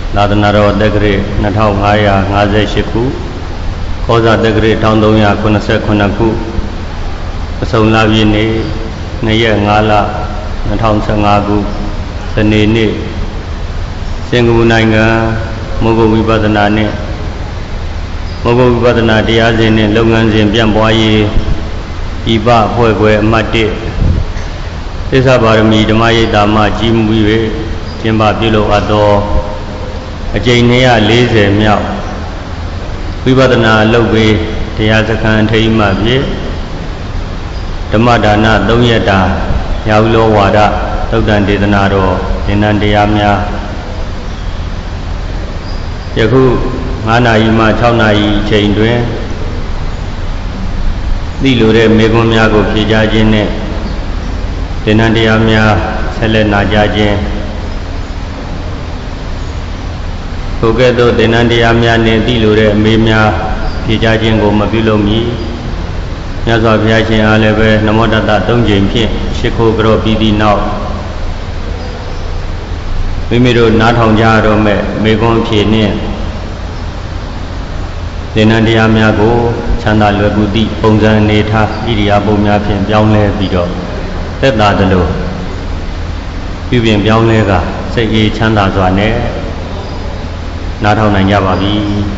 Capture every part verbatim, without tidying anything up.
သာသနာတော်တက္ကရာနှစ်ထောင်ငါးရာငါးဆယ်ခုကောဇာတက္ကရာတစ်ထောင်သုံးရာခုနှစ်ဆယ်ခုခုအစုံလပြည့်နေ့နှစ်ရက်ငါးလနှစ်ထောင်ဆယ်ငါးခုစနေနေ့စင်ကာပူနိုင်ငံမောဂဝိပဿနာနဲ့မောဂဝိပဿနာတရားစဉ်နဲ့လုပ်ငန်းစဉ်ပြန့်ပွားရေးဤပအဖွဲ့ခွဲအမှတ်တစ်သစ္စာပါရမီဓမ္မရိပ်သာမှကြီးမှု၍ကျင်းပပြုလုပ်အပ်သောအကြိမ်နှစ်ရာလေးဆယ်မြောက်ဝိပဿနာလုပ်ပြီးတရားစခန်းထိမှဖြင့်ဓမ္မဒါနသုံးရက်တာရာဟုလောဝါဒသုတ်တန်ဒေသနာတော်သင်္นานတရားများယခုငါးနာရီမှခြောက်နာရီအချိန်တွင်သိလိုတဲ့မေခွန်းများကိုဖြေကြားခြင်းနဲ့သင်္นานတရားများဆက်လက်နာကြားခြင်းထိုကဲ့သို့သင်္นานတရားများနှင့်သိလိုတဲ့အမေးများဖြေကြားခြင်းကိုမပြုလုပ်မီမြတ်စွာဘုရားရှင်အားလည်းပဲနမောတတသုံးကြိမ်ဖြင့်ရှိခိုးကြောပြီးသည့်နောက်မိမိတို့နားထောင်ကြရတော့မဲ့မေခွန်းဖြေနှင့်သင်္นานတရားများကိုချမ်းသာလွယ်ကူသည့်ပုံစံအနေထားဣရိယာပုများဖြင့်ပြောင်းလဲပြီးတော့သက်သာသလိုပြုပြင်ပြောင်းလဲကစိတ်အေးချမ်းသာစွာနဲ့နားထောင်နိုင်ကြပါပြီ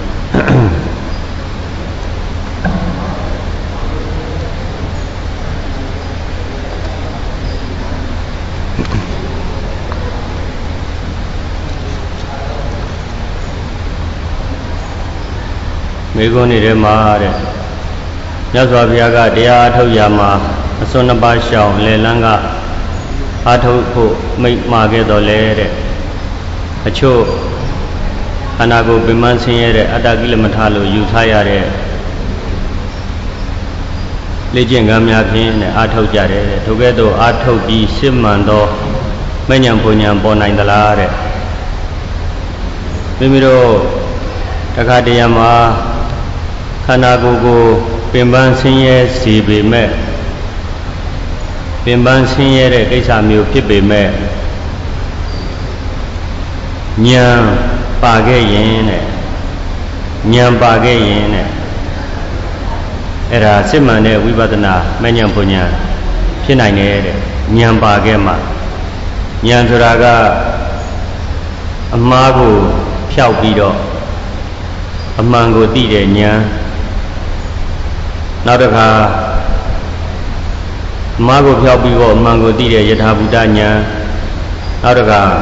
မေခွန်းနေထဲမှာတဲ့မြတ်စွာဘုရားကတရားအထုတ်ရာမှာအစွန်းနှစ်ပါးရှောင်လေလန်းကအထုတ်ဖို့မိန့်မှာခဲ့တော်လဲတဲ့အချို့ခန္ဓာကိုယ်ပင်မဆင်းရဲတဲ့အတ္တကိလမထလို့ယူဆရတဲ့လေ့ကျင့်ခန်းများဖြင့်နဲ့အထုတ်ကြတယ်တဲ့ထိုကဲ့သို့အထုတ်ပြီးရှင်းမှန်သောမဉ္ဇဉ်ဘုံဉ္ဇဉ်ပေါ်နိုင်သလားတဲ့မိမိတို့တခါတရံမှာခန္ဓာကိုယ်ကိုပင်ပန်းဆင်းရဲစေပေမဲ့ပင်ပန်းဆင်းရဲတဲ့ကိစ္စမျိုးဖြစ်ပေမဲ့ဉာဏ်ပါခဲ့ရင်တဲ့ဉာဏ်ပါခဲ့ရင်တဲ့အဲ့ဒါစစ်မှန်တဲ့ဝိပဿနာမဉ္ဇဉ်ဘုံဉာဏ်ဖြစ်နိုင်တယ်တဲ့ဉာဏ်ပါခဲ့မှဉာဏ်ဆိုတာကအမှားကိုဖျောက်ပြီးတော့အမှန်ကိုသိတဲ့ဉာဏ်နောက်တစ်ခါအမှားကိုဖျောက်ပြီးတော့အမှန်ကိုသိတဲ့ယထာဘုဒ္ဓဉာဏ်နောက်တစ်ခါ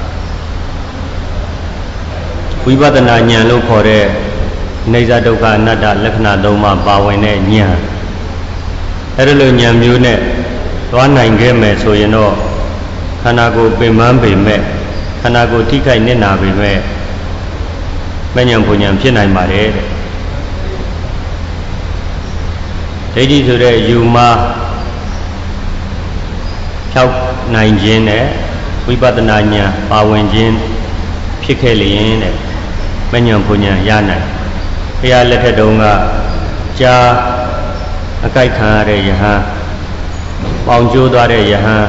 ဝိပဿနာဉာဏ်လို့ခေါ်တဲ့အိဋ္ဌဒုက္ခအနတ္တလက္ခဏာသုံးပါးပါဝင်တဲ့ဉာဏ်အဲ့ဒီလိုဉာဏ်မျိုးနဲ့သွားနိုင်ခဲ့မယ်ဆိုရင်တော့ခန္ဓာကိုယ်ပင်ပန်းပေမဲ့ခန္ဓာကိုယ်ထိခိုက်နစ်နာပေမဲ့မဉ္ဇဉ်ဘုံဉာဏ်ဖြစ်နိုင်ပါတယ်တဲ့ဒိဋ္ဌိဆိုတဲ့ယူမှာဖြောက်နိုင်ခြင်းနဲ့ဝိပဿနာဉာဏ်ပါဝင်ခြင်းဖြစ်ခဲ့လျင်တဲ့မဉ္ဇဉ်ဘုံဉာဏ်ရနိုင်ဘုရားလက်ထက်တုန်းကကြာအကြိုက်ခံရတဲ့ယဟန်ပေါင်ကျိုးသွားတဲ့ယဟန်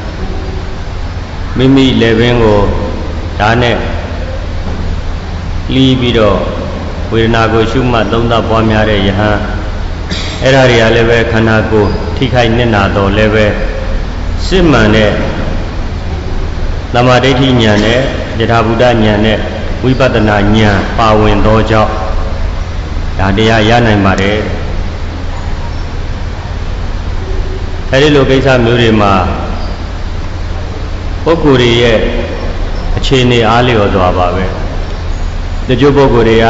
မိမိလက်ပင်ကိုဓာတ်နဲ့လီးပြီးတော့ဝေဒနာကိုရှုမှတ်သုံးသပ်ပွားများတဲ့ယဟန်အဲ့ဒါတွေကလည်းပဲခန္ဓာကိုယ်ထိခိုက်နစ်နာတော့လည်းပဲစစ်မှန်တဲ့သမာဓိဋ္ဌိဉာဏ်နဲ့ယထာဘုဒ္ဓဉာဏ်နဲ့ဝိပဿနာဉာဏ်ပါဝင်သောကြောင့်ဒါတရားရနိုင်ပါတယ်အဲဒီလိုကိစ္စမျိုးတွေမှာပုဂ္ဂိုလ်တွေရဲ့အခြေအနေအားလျော်စွာပါပဲတချို့ပုဂ္ဂိုလ်တွေက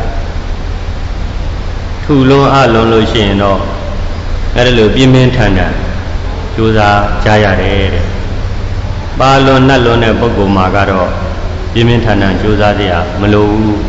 ထူလွန်းအလွန်လို့ရှိရင်တော့အဲဒီလိုပြင်းပြင်းထန်ထန်ကြိုးစားကြရတယ်တဲ့ပါလွန်နှက်လွန်တဲ့ပုဂ္ဂိုလ်မှာကတော့ပြင်းပြင်းထန်ထန်ကြိုးစားရမလိုဘူး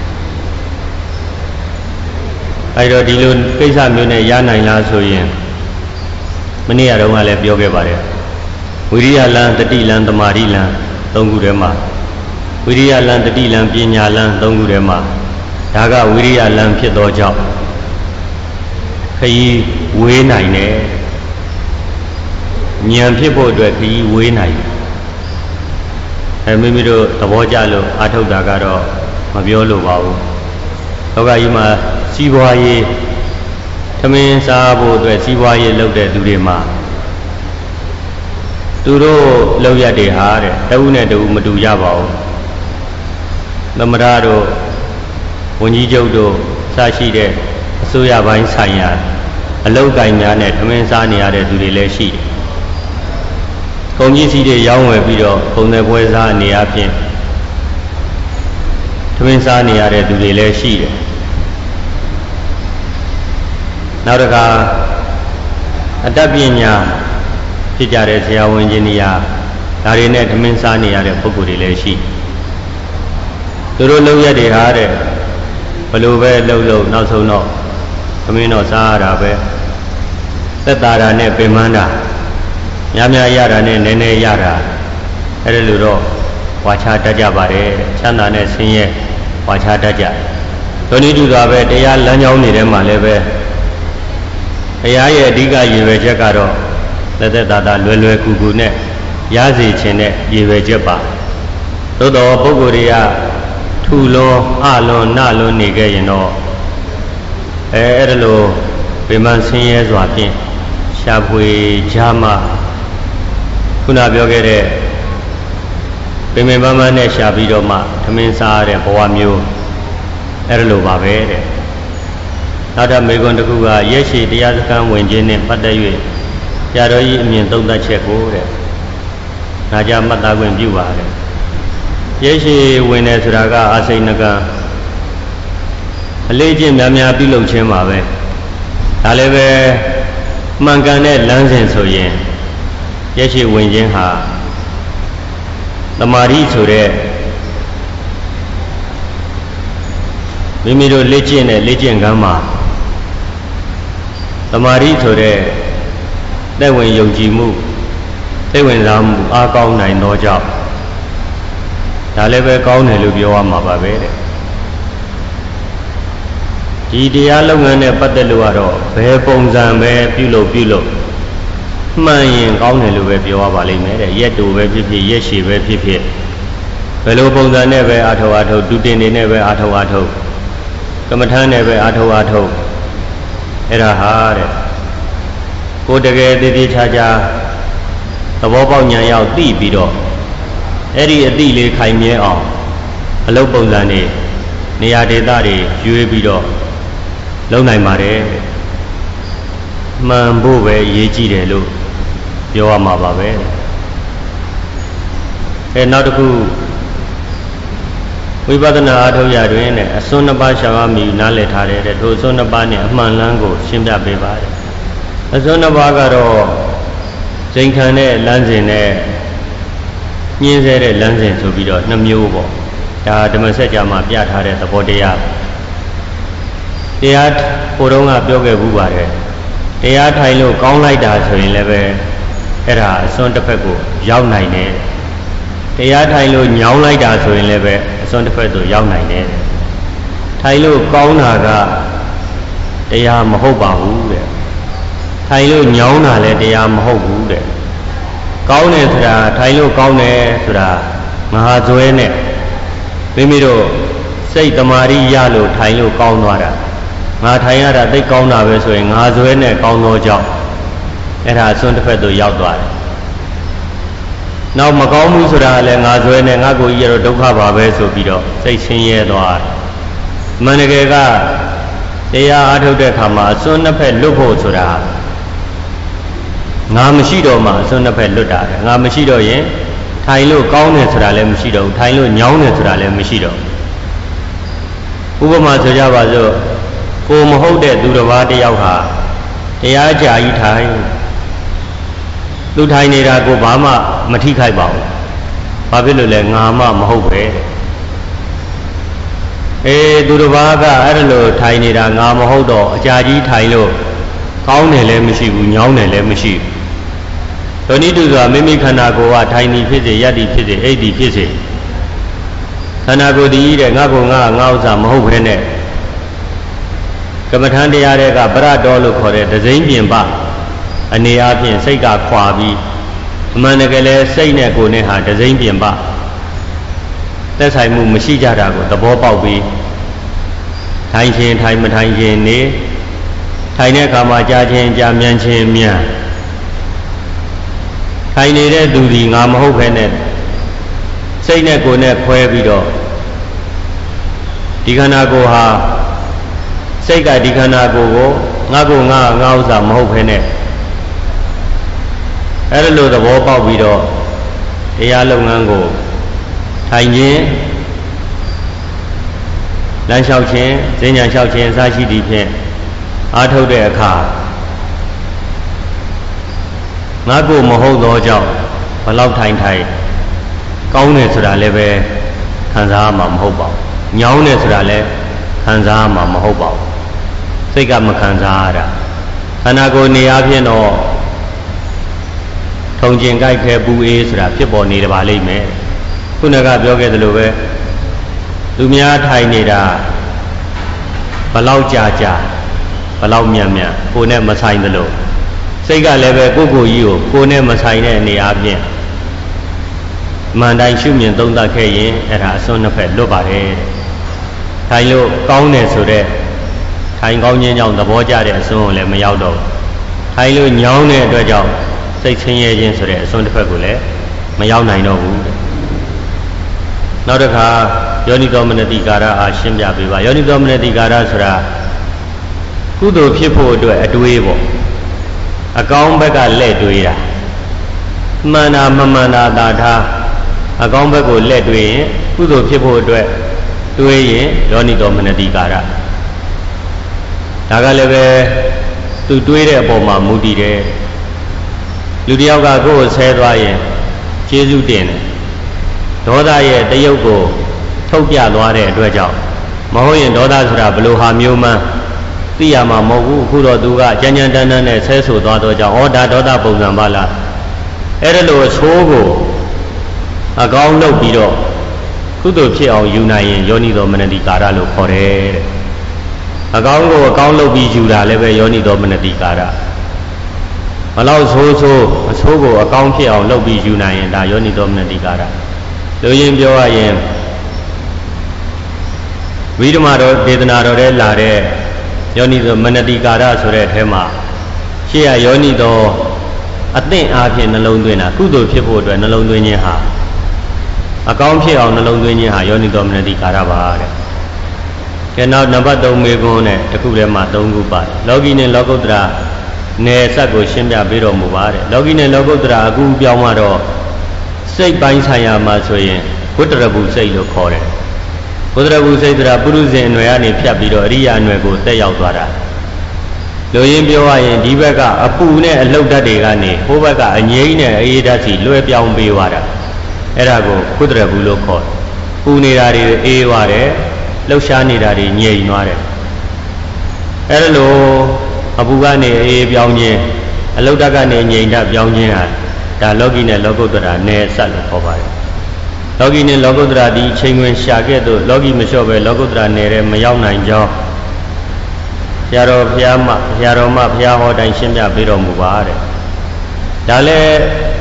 အဲဒီတော့ဒီလိုကိစ္စမျိုးနဲ့ရနိုင်လားဆိုရင်မနေ့ကတုန်းကလည်းပြောခဲ့ပါတယ်ဝိရိယလံတတိလံသမာဓိလံသုံးခုထဲမှာဝိရိယလံတတိလံပညာလံသုံးခုထဲမှာဒါကဝိရိယလံဖြစ်သောကြောင့်ခရီးဝေးနိုင်တယ်ဉာဏ်ဖြစ်ဖို့အတွက်ခရီးဝေးနိုင်တယ်အဲမိမိတို့သဘောကျလို့အားထုတ်တာကတော့မပြောလို့ပါဘူးလောကကြီးမှာစီးပွားရေးသမင်းစားဖို့အတွက်စီးပွားရေးလုပ်တဲ့သူတွေမှာသူတို့လောက်ရတဲ့ဟာတဲ့တဦးနဲ့တဦးမတူကြပါဘူးသမရတို့ဝန်ကြီးချုပ်တို့စရှိတဲ့အစိုးရပိုင်းဆိုင်ရာအလုပ်ကိုင်များနဲ့သမင်းစားနေရတဲ့သူတွေလည်းရှိတယ်ကုန်ကြီးစီးတွေရောင်းဝယ်ပြီးတော့ပုံသက်ပွဲစားအနေအချင်းသမင်းစားနေရတဲ့သူတွေလည်းရှိတယ်နောက်တစ်ခါအတတ်ပညာဖြစ်ကြတဲ့ဆရာဝန်ကြီးနေရာဒါတွေနဲ့သမင်းစားနေရတဲ့ပုဂ္ဂိုလ်တွေလည်းရှိသူတို့လုပ်ရက်တွေဟာတဲ့ဘလို့ပဲလှုပ်လို့နောက်ဆုံးတော့သမင်းတော့စားရတာပဲသက်သာတာနဲ့ပင်ပန်းတာများများရတာနဲ့နည်းနည်းရတာအဲ့ဒါလိုတော့ဝါချတတ်ကြပါတယ်ချမ်းသာနဲ့ဆင်းရဲဝါချတတ်ကြဒုနည်းတူတာပဲတရားလမ်းကြောင်းနေတဲ့မှာလည်းပဲတရားရဲ့အဓိကရည်ရွယ်ချက်ကတော့သက်သက်သာသာလွယ်လွယ်ကူကူနဲ့ရစေခြင်းနဲ့ရည်ရွယ်ချက်ပါသို့တော်ပုဂ္ဂိုလ်တွေကထူလွန်အလွန်နလွန်နေခဲ့ရင်တော့အဲအဲ့ဒါလိုပင်ပန်းဆင်းရဲစွာဖြင့်ရှားဖွေကြမှာခုနပြောခဲ့တဲ့ပင်ပင်ပန်းပန်းနဲ့ရှာပြီးတော့မှသမင်းစားရတဲ့ဘဝမျိုးအဲ့ဒါလိုပါပဲတဲ့နောက်ထပ်မေကွန်တစ်ခုကရက်ရှိတရားစခန်းဝင်ခြင်းနဲ့ပတ်သက်၍ဆရာတော်ကြီးအမြင်သုံးသပ်ချက်ကိုတဲ့ငါကြမှတ်သားခွင့်ပြုပါတယ်ရက်ရှိဝင်တယ်ဆိုတာကအာစိဏကအလေးချင်းများများပြုလုပ်ခြင်းပါပဲဒါလည်းပဲမှန်ကန်တဲ့လမ်းစဉ်ဆိုရင်ရက်ရှိဝင်ခြင်းဟာတမာရီဆိုတဲ့မိမိတို့လက်ကျင့်တဲ့လက်ကျင့်ကမ်းမှာတမာရီဆိုတဲ့သက်ဝင်ယုံကြည်မှုသက်ဝင်စားမှုအားကောင်းနိုင်သောကြောင့်ဒါလည်းပဲကောင်းတယ်လို့ပြောရမှာပါပဲတဲ့ဒီတရားလုပ်ငန်းနဲ့ပတ်သက်လို့ကတော့ဘယ်ပုံစံပဲပြုလုပ်ပြုလုပ်မှန်ရင်ကောင်းတယ်လို့ပဲပြောရပါလိမ့်မယ်တဲ့ရက်တူပဲဖြစ်ဖြစ်ရက်ရှည်ပဲဖြစ်ဖြစ်ဘယ်လိုပုံစံနဲ့ပဲအာထုတ်အာထုတ်တူတင်နေနဲ့ပဲအာထုတ်အာထုတ်ကမ္မထမ်းနဲ့ပဲအာထုတ်အာထုတ်အဲ့ဒါဟာတဲ့ကိုတကယ်တည်တည်ချာချာသဘောပေါက်ဉာဏ်ရောက်သိပြီးတော့အဲ့ဒီအသိလေးခိုင်မြဲအောင်အလုပ်ပုံစံတွေနေရာဒေသတွေရွေးပြီးတော့လုပ်နိုင်ပါတယ်မှန်ဖို့ပဲအရေးကြီးတယ်လို့ပြောရမှာပါပဲအဲနောက်တစ်ခုဝိပဿနာအထောက်ရတွင်နဲ့အစွန်းနှစ်ပါးရှားမှီနားလည်ထားတဲ့ထိုအစွန်းနှစ်ပါးနဲ့အမှန်လမ်းကိုရှင်းပြပေးပါတယ်အစွန်းနှစ်ပါးကတော့ဇိမ်ခံတဲ့လမ်းစဉ်နဲ့ညှင်းဆဲတဲ့လမ်းစဉ်ဆိုပြီးတော့နှစ်မျိုးပေါ့ဒါဓမ္မစကြာမှာပြထားတဲ့သဘောတရားတရားကိုယ်တော်ကပြောခဲ့ဘူးပါတယ်တရားထိုင်လို့ကောင်းလိုက်တာဆိုရင်လည်းပဲအဲ့ဒါအစွန်းတစ်ဖက်ကိုရောက်နိုင်တယ်တရားထိုင်လို့ညောင်းလိုက်တာဆိုရင်လည်းပဲအစွန်းတစ်ဖက်သို့ရောက်နိုင်တယ်ထိုင်လို့ကောင်းတာကတရားမဟုတ်ပါဘူးတဲ့ထိုင်လို့ညောင်းတာလည်းတရားမဟုတ်ဘူးတဲ့ကောင်းတယ်ဆိုတာထိုင်လို့ကောင်းတယ်ဆိုတာမဟာဇွဲနဲ့မိမိတို့စိတ်တမာရီရလို့ထိုင်လို့ကောင်းသွားတာငါထိုင်ရတာသိကောင်းတာပဲဆိုရင်ငါဇွဲနဲ့ကောင်းသောကြောင့်အဲ့ဒါအစွန်းတစ်ဖက်သို့ရောက်သွားတယ်နောက်မကောင်းဘူးဆိုတာလည်းငါဇွဲနဲ့ငါကိုယ်ကြီးရတော့ဒုက္ခပါပဲဆိုပြီးတော့စိတ်ဆင်းရဲသွားတယ်မန္တကယ်ကတရားအားထုတ်တဲ့အခါမှာအစွန်းနှစ်ဖက်လွတ်ဖို့ဆိုတာငါမရှိတော့မှအစွန်းနှစ်ဖက်လွတ်တာငါမရှိတော့ရင်ထိုင်လို့ကောင်းတယ်ဆိုတာလည်းမရှိတော့ဘူးထိုင်လို့ညောင်းတယ်ဆိုတာလည်းမရှိတော့ဘူးဥပမာဆိုကြပါစို့ကိုမဟုတ်တဲ့သူတစ်ပါးတစ်ယောက်ဟာတရားကြာကြီးထိုင်သူထိုင်နေတာကိုဘာမှမထိခိုက်ပါဘူးဘာဖြစ်လို့လဲငါမှမဟုတ်ပဲအေးသူတစ်ပါးကအဲ့ဒါလို့ထိုင်နေတာငါမဟုတ်တော့အကြာကြီးထိုင်လို့ကောင်းတယ်လည်းမရှိဘူးညောင်းတယ်လည်းမရှိဘူးဒုနည်းတူစွာမိမိခန္ဓာကိုယ်ကထိုင်နေဖြစ်စေရပ်တည်ဖြစ်စေအိပ်တည်ဖြစ်စေခန္ဓာကိုယ်တည်တဲ့ငါကငါငါဥစ္စာမဟုတ်ဘဲနဲ့ကမ္မထံတရားတွေကပရတော်လို့ခေါ်တဲ့ဒဇိမ့်ပြင်ပအနေအချင်းစိတ်ကခွာပြီးအမှန်တကယ်လဲစိတ်နဲ့ကိုယ်နဲ့ဟာဒဇိမ့်ပြင်ပသက်ဆိုင်မှုမရှိကြတာကိုသဘောပေါက်ပြီးထိုင်ခြင်းထိုင်မထိုင်ခြင်းနေထိုင်တဲ့အခါမှာကြာခြင်းကြာမြန်ခြင်းမြန်ထိုင်နေတဲ့သူဒီငါမဟုတ်ပဲနဲ့စိတ်နဲ့ကိုယ်နဲ့ခွဲပြီးတော့ဒီခန္ဓာကိုယ်ဟာစိတ်ကဒီခန္ဓာကိုယ်ကိုငါကိုငါငါဥစ္စာမဟုတ်ပဲနဲ့အဲ့လိုသဘောပေါက်ပြီးတော့တရားလုပ်ငန်းကိုထိုင်ခြင်းလမ်းလျှောက်ခြင်းဈဉ္ညာလျှောက်ခြင်းအစရှိသည့်ဖြင့်အားထုတ်တဲ့အခါငါကိုမဟုတ်သောကြောင့်ဘလောက်ထိုင်ထိုင်ကောင်းတယ်ဆိုတာလည်းပဲခံစားမှာမဟုတ်ပါဘူးညောင်းတယ်ဆိုတာလည်းခံစားမှာမဟုတ်ပါဘူးစိတ်ကမခံစားရတာခန္ဓာကိုယ်နေအားဖြင့်တော့ထုံကျင်ကြိုက်ခဲပူအေးဆိုတာဖြစ်ပေါ်နေတယ်ပါလိမ့်မယ်ခုနကပြောခဲ့သလိုပဲသူများထိုင်နေတာဘလောက်ကြာကြာဘလောက်မြန်မြန်ကိုယ်နဲ့မဆိုင်သလိုစိတ်ကလည်းပဲကိုယ့်ကိုယ်ကြီးကိုကိုယ်နဲ့မဆိုင်တဲ့အနေအားဖြင့်မှန်တိုင်းရှုမြင်သုံးသပ်ခဲ့ရင်အဲ့ဒါအစွန်းနှစ်ဖက်လွတ်ပါတယ်ထိုင်လို့ကောင်းတယ်ဆိုတော့ထိုင်ကောင်းခြင်းကြောင့်သဘောကျတဲ့အစွန်းကိုလည်းမရောက်တော့ထိုင်လို့ညောင်းတဲ့အတွက်ကြောင့်စိတ်ဆင်းရဲခြင်းဆိုတဲ့အစွန်းတစ်ဖက်ကိုလည်းမရောက်နိုင်တော့ဘူးနောက်တစ်ခါယောနိသောမနတိကာရအားရှင်းပြပေးပါယောနိသောမနတိကာရဆိုတာကုသိုလ်ဖြစ်ဖို့အတွက်အတွေးပေါ့အကောင်းဘက်ကလှည့်တွေးတာမှန်တာမမှန်တာသာထားအကောင်းဘက်ကိုလှည့်တွေးရင်ကုသိုလ်ဖြစ်ဖို့အတွက်တွေးရင်ယောနိသောမနတိကာရဒါကလည်းပဲသူတွေးတဲ့အပေါ်မှာမူတည်တယ်လူတစ်ယောက်ကကိုယ်ကိုဆဲသွားရင်ကျေးဇူးတင်တယ်ဒေါသရဲ့တရုပ်ကိုထုတ်ပြသွားတဲ့အတွက်ကြောင့်မဟုတ်ရင်ဒေါသဆိုတာဘလို့ဟာမျိုးမှန်းသိရမှာမဟုတ်ဘူးအခုတော့သူကကြမ်းကြမ်းတမ်းတမ်းနဲ့ဆဲဆိုသွားတော့ကြောင့်ဩဒါဒေါသပုံစံပါလားအဲ့ဒါလို့ဆိုးကိုအကောင်းလုပ်ပြီးတော့ကုသိုလ်ဖြစ်အောင်ယူနိုင်ရင်ယောနိသောမနတိကာရလို့ခေါ်တယ်တဲ့အကောင်းကိုအကောင်းလုပ်ပြီးယူတာလည်းပဲယောနိသောမနတိကာရဘလောက်ဆိုးဆိုးအဆိုးကိုအကောင်းဖြစ်အောင်လုပ်ပြီးယူနိုင်ရင်ဒါယောနိသောမနတိကာရလူရင်းပြောရရင်ဝိဓမ္မာတော်ဒေသနာတော်ထဲလာတဲ့ယောနိသောမနတိကာရဆိုတဲ့အထဲမှာရှေ့ရယောနိသောအသင့်အားဖြင့်နှလုံးသွင်းတာကုသိုလ်ဖြစ်ဖို့အတွက်နှလုံးသွင်းခြင်းဟာအကောင်းဖြစ်အောင်နှလုံးသွင်းခြင်းဟာယောနိသောမနတိကာရပါတဲ့ကဲနောက်နံပါတ်သုံးမေခွန်းနဲ့တခုထဲမှာသုံးခုပါတယ်လောကီနဲ့လောကုတ္တရာနယ်စပ်ကိုရှင်းပြပေးတော်မူပါတဲ့လောကီနဲ့လောကုတ္တရာအခုပြောင်းတော့စိတ်ပိုင်းဆိုင်ရာမှာဆိုရင်ဝတ္တရဘူးစိတ်လို့ခေါ်တယ်ဝတ္တရဘူးစိတ်ဆိုတာပုရုဇဉ်အနွယ်ကနေဖြတ်ပြီးတော့အရိယာအနွယ်ကိုတက်ရောက်သွားတာလူရင်းပြောရရင်ဒီဘက်ကအပူနဲ့အလှုပ်ဓာတ်တွေကနေဟိုဘက်ကအငြိမ့်နဲ့အေးဓာတ်စီလွှဲပြောင်းပေးသွားတာအဲ့ဒါကိုဝတ္တရဘူးလို့ခေါ်တယ်ပူနေတာတွေအေးသွားတယ်လှုပ်ရှားနေတာတွေငြိမ်သွားတယ်အဲ့ဒါလို့အပူကနေအေးပြောင်းခြင်းအလှုပ်ဓာတ်ကနေငြိမ်ဓာတ်ပြောင်းခြင်းဟာဒါလောကီနဲ့လောကုတ္တရာနယ်စပ်လို့ခေါ်ပါတယ်လောကီနဲ့လောကုတ္တရာဒီချိန်ဝင်ရှာခဲ့သို့လောကီမလျှော့ပဲလောကုတ္တရာနယ်ထဲမရောက်နိုင်ကြောင်းဆရာတော်ဘုရားမဆရာတော်မဘုရားဟောတိုင်းရှင်းပြပေးတော်မူပါတဲ့ဒါလည်း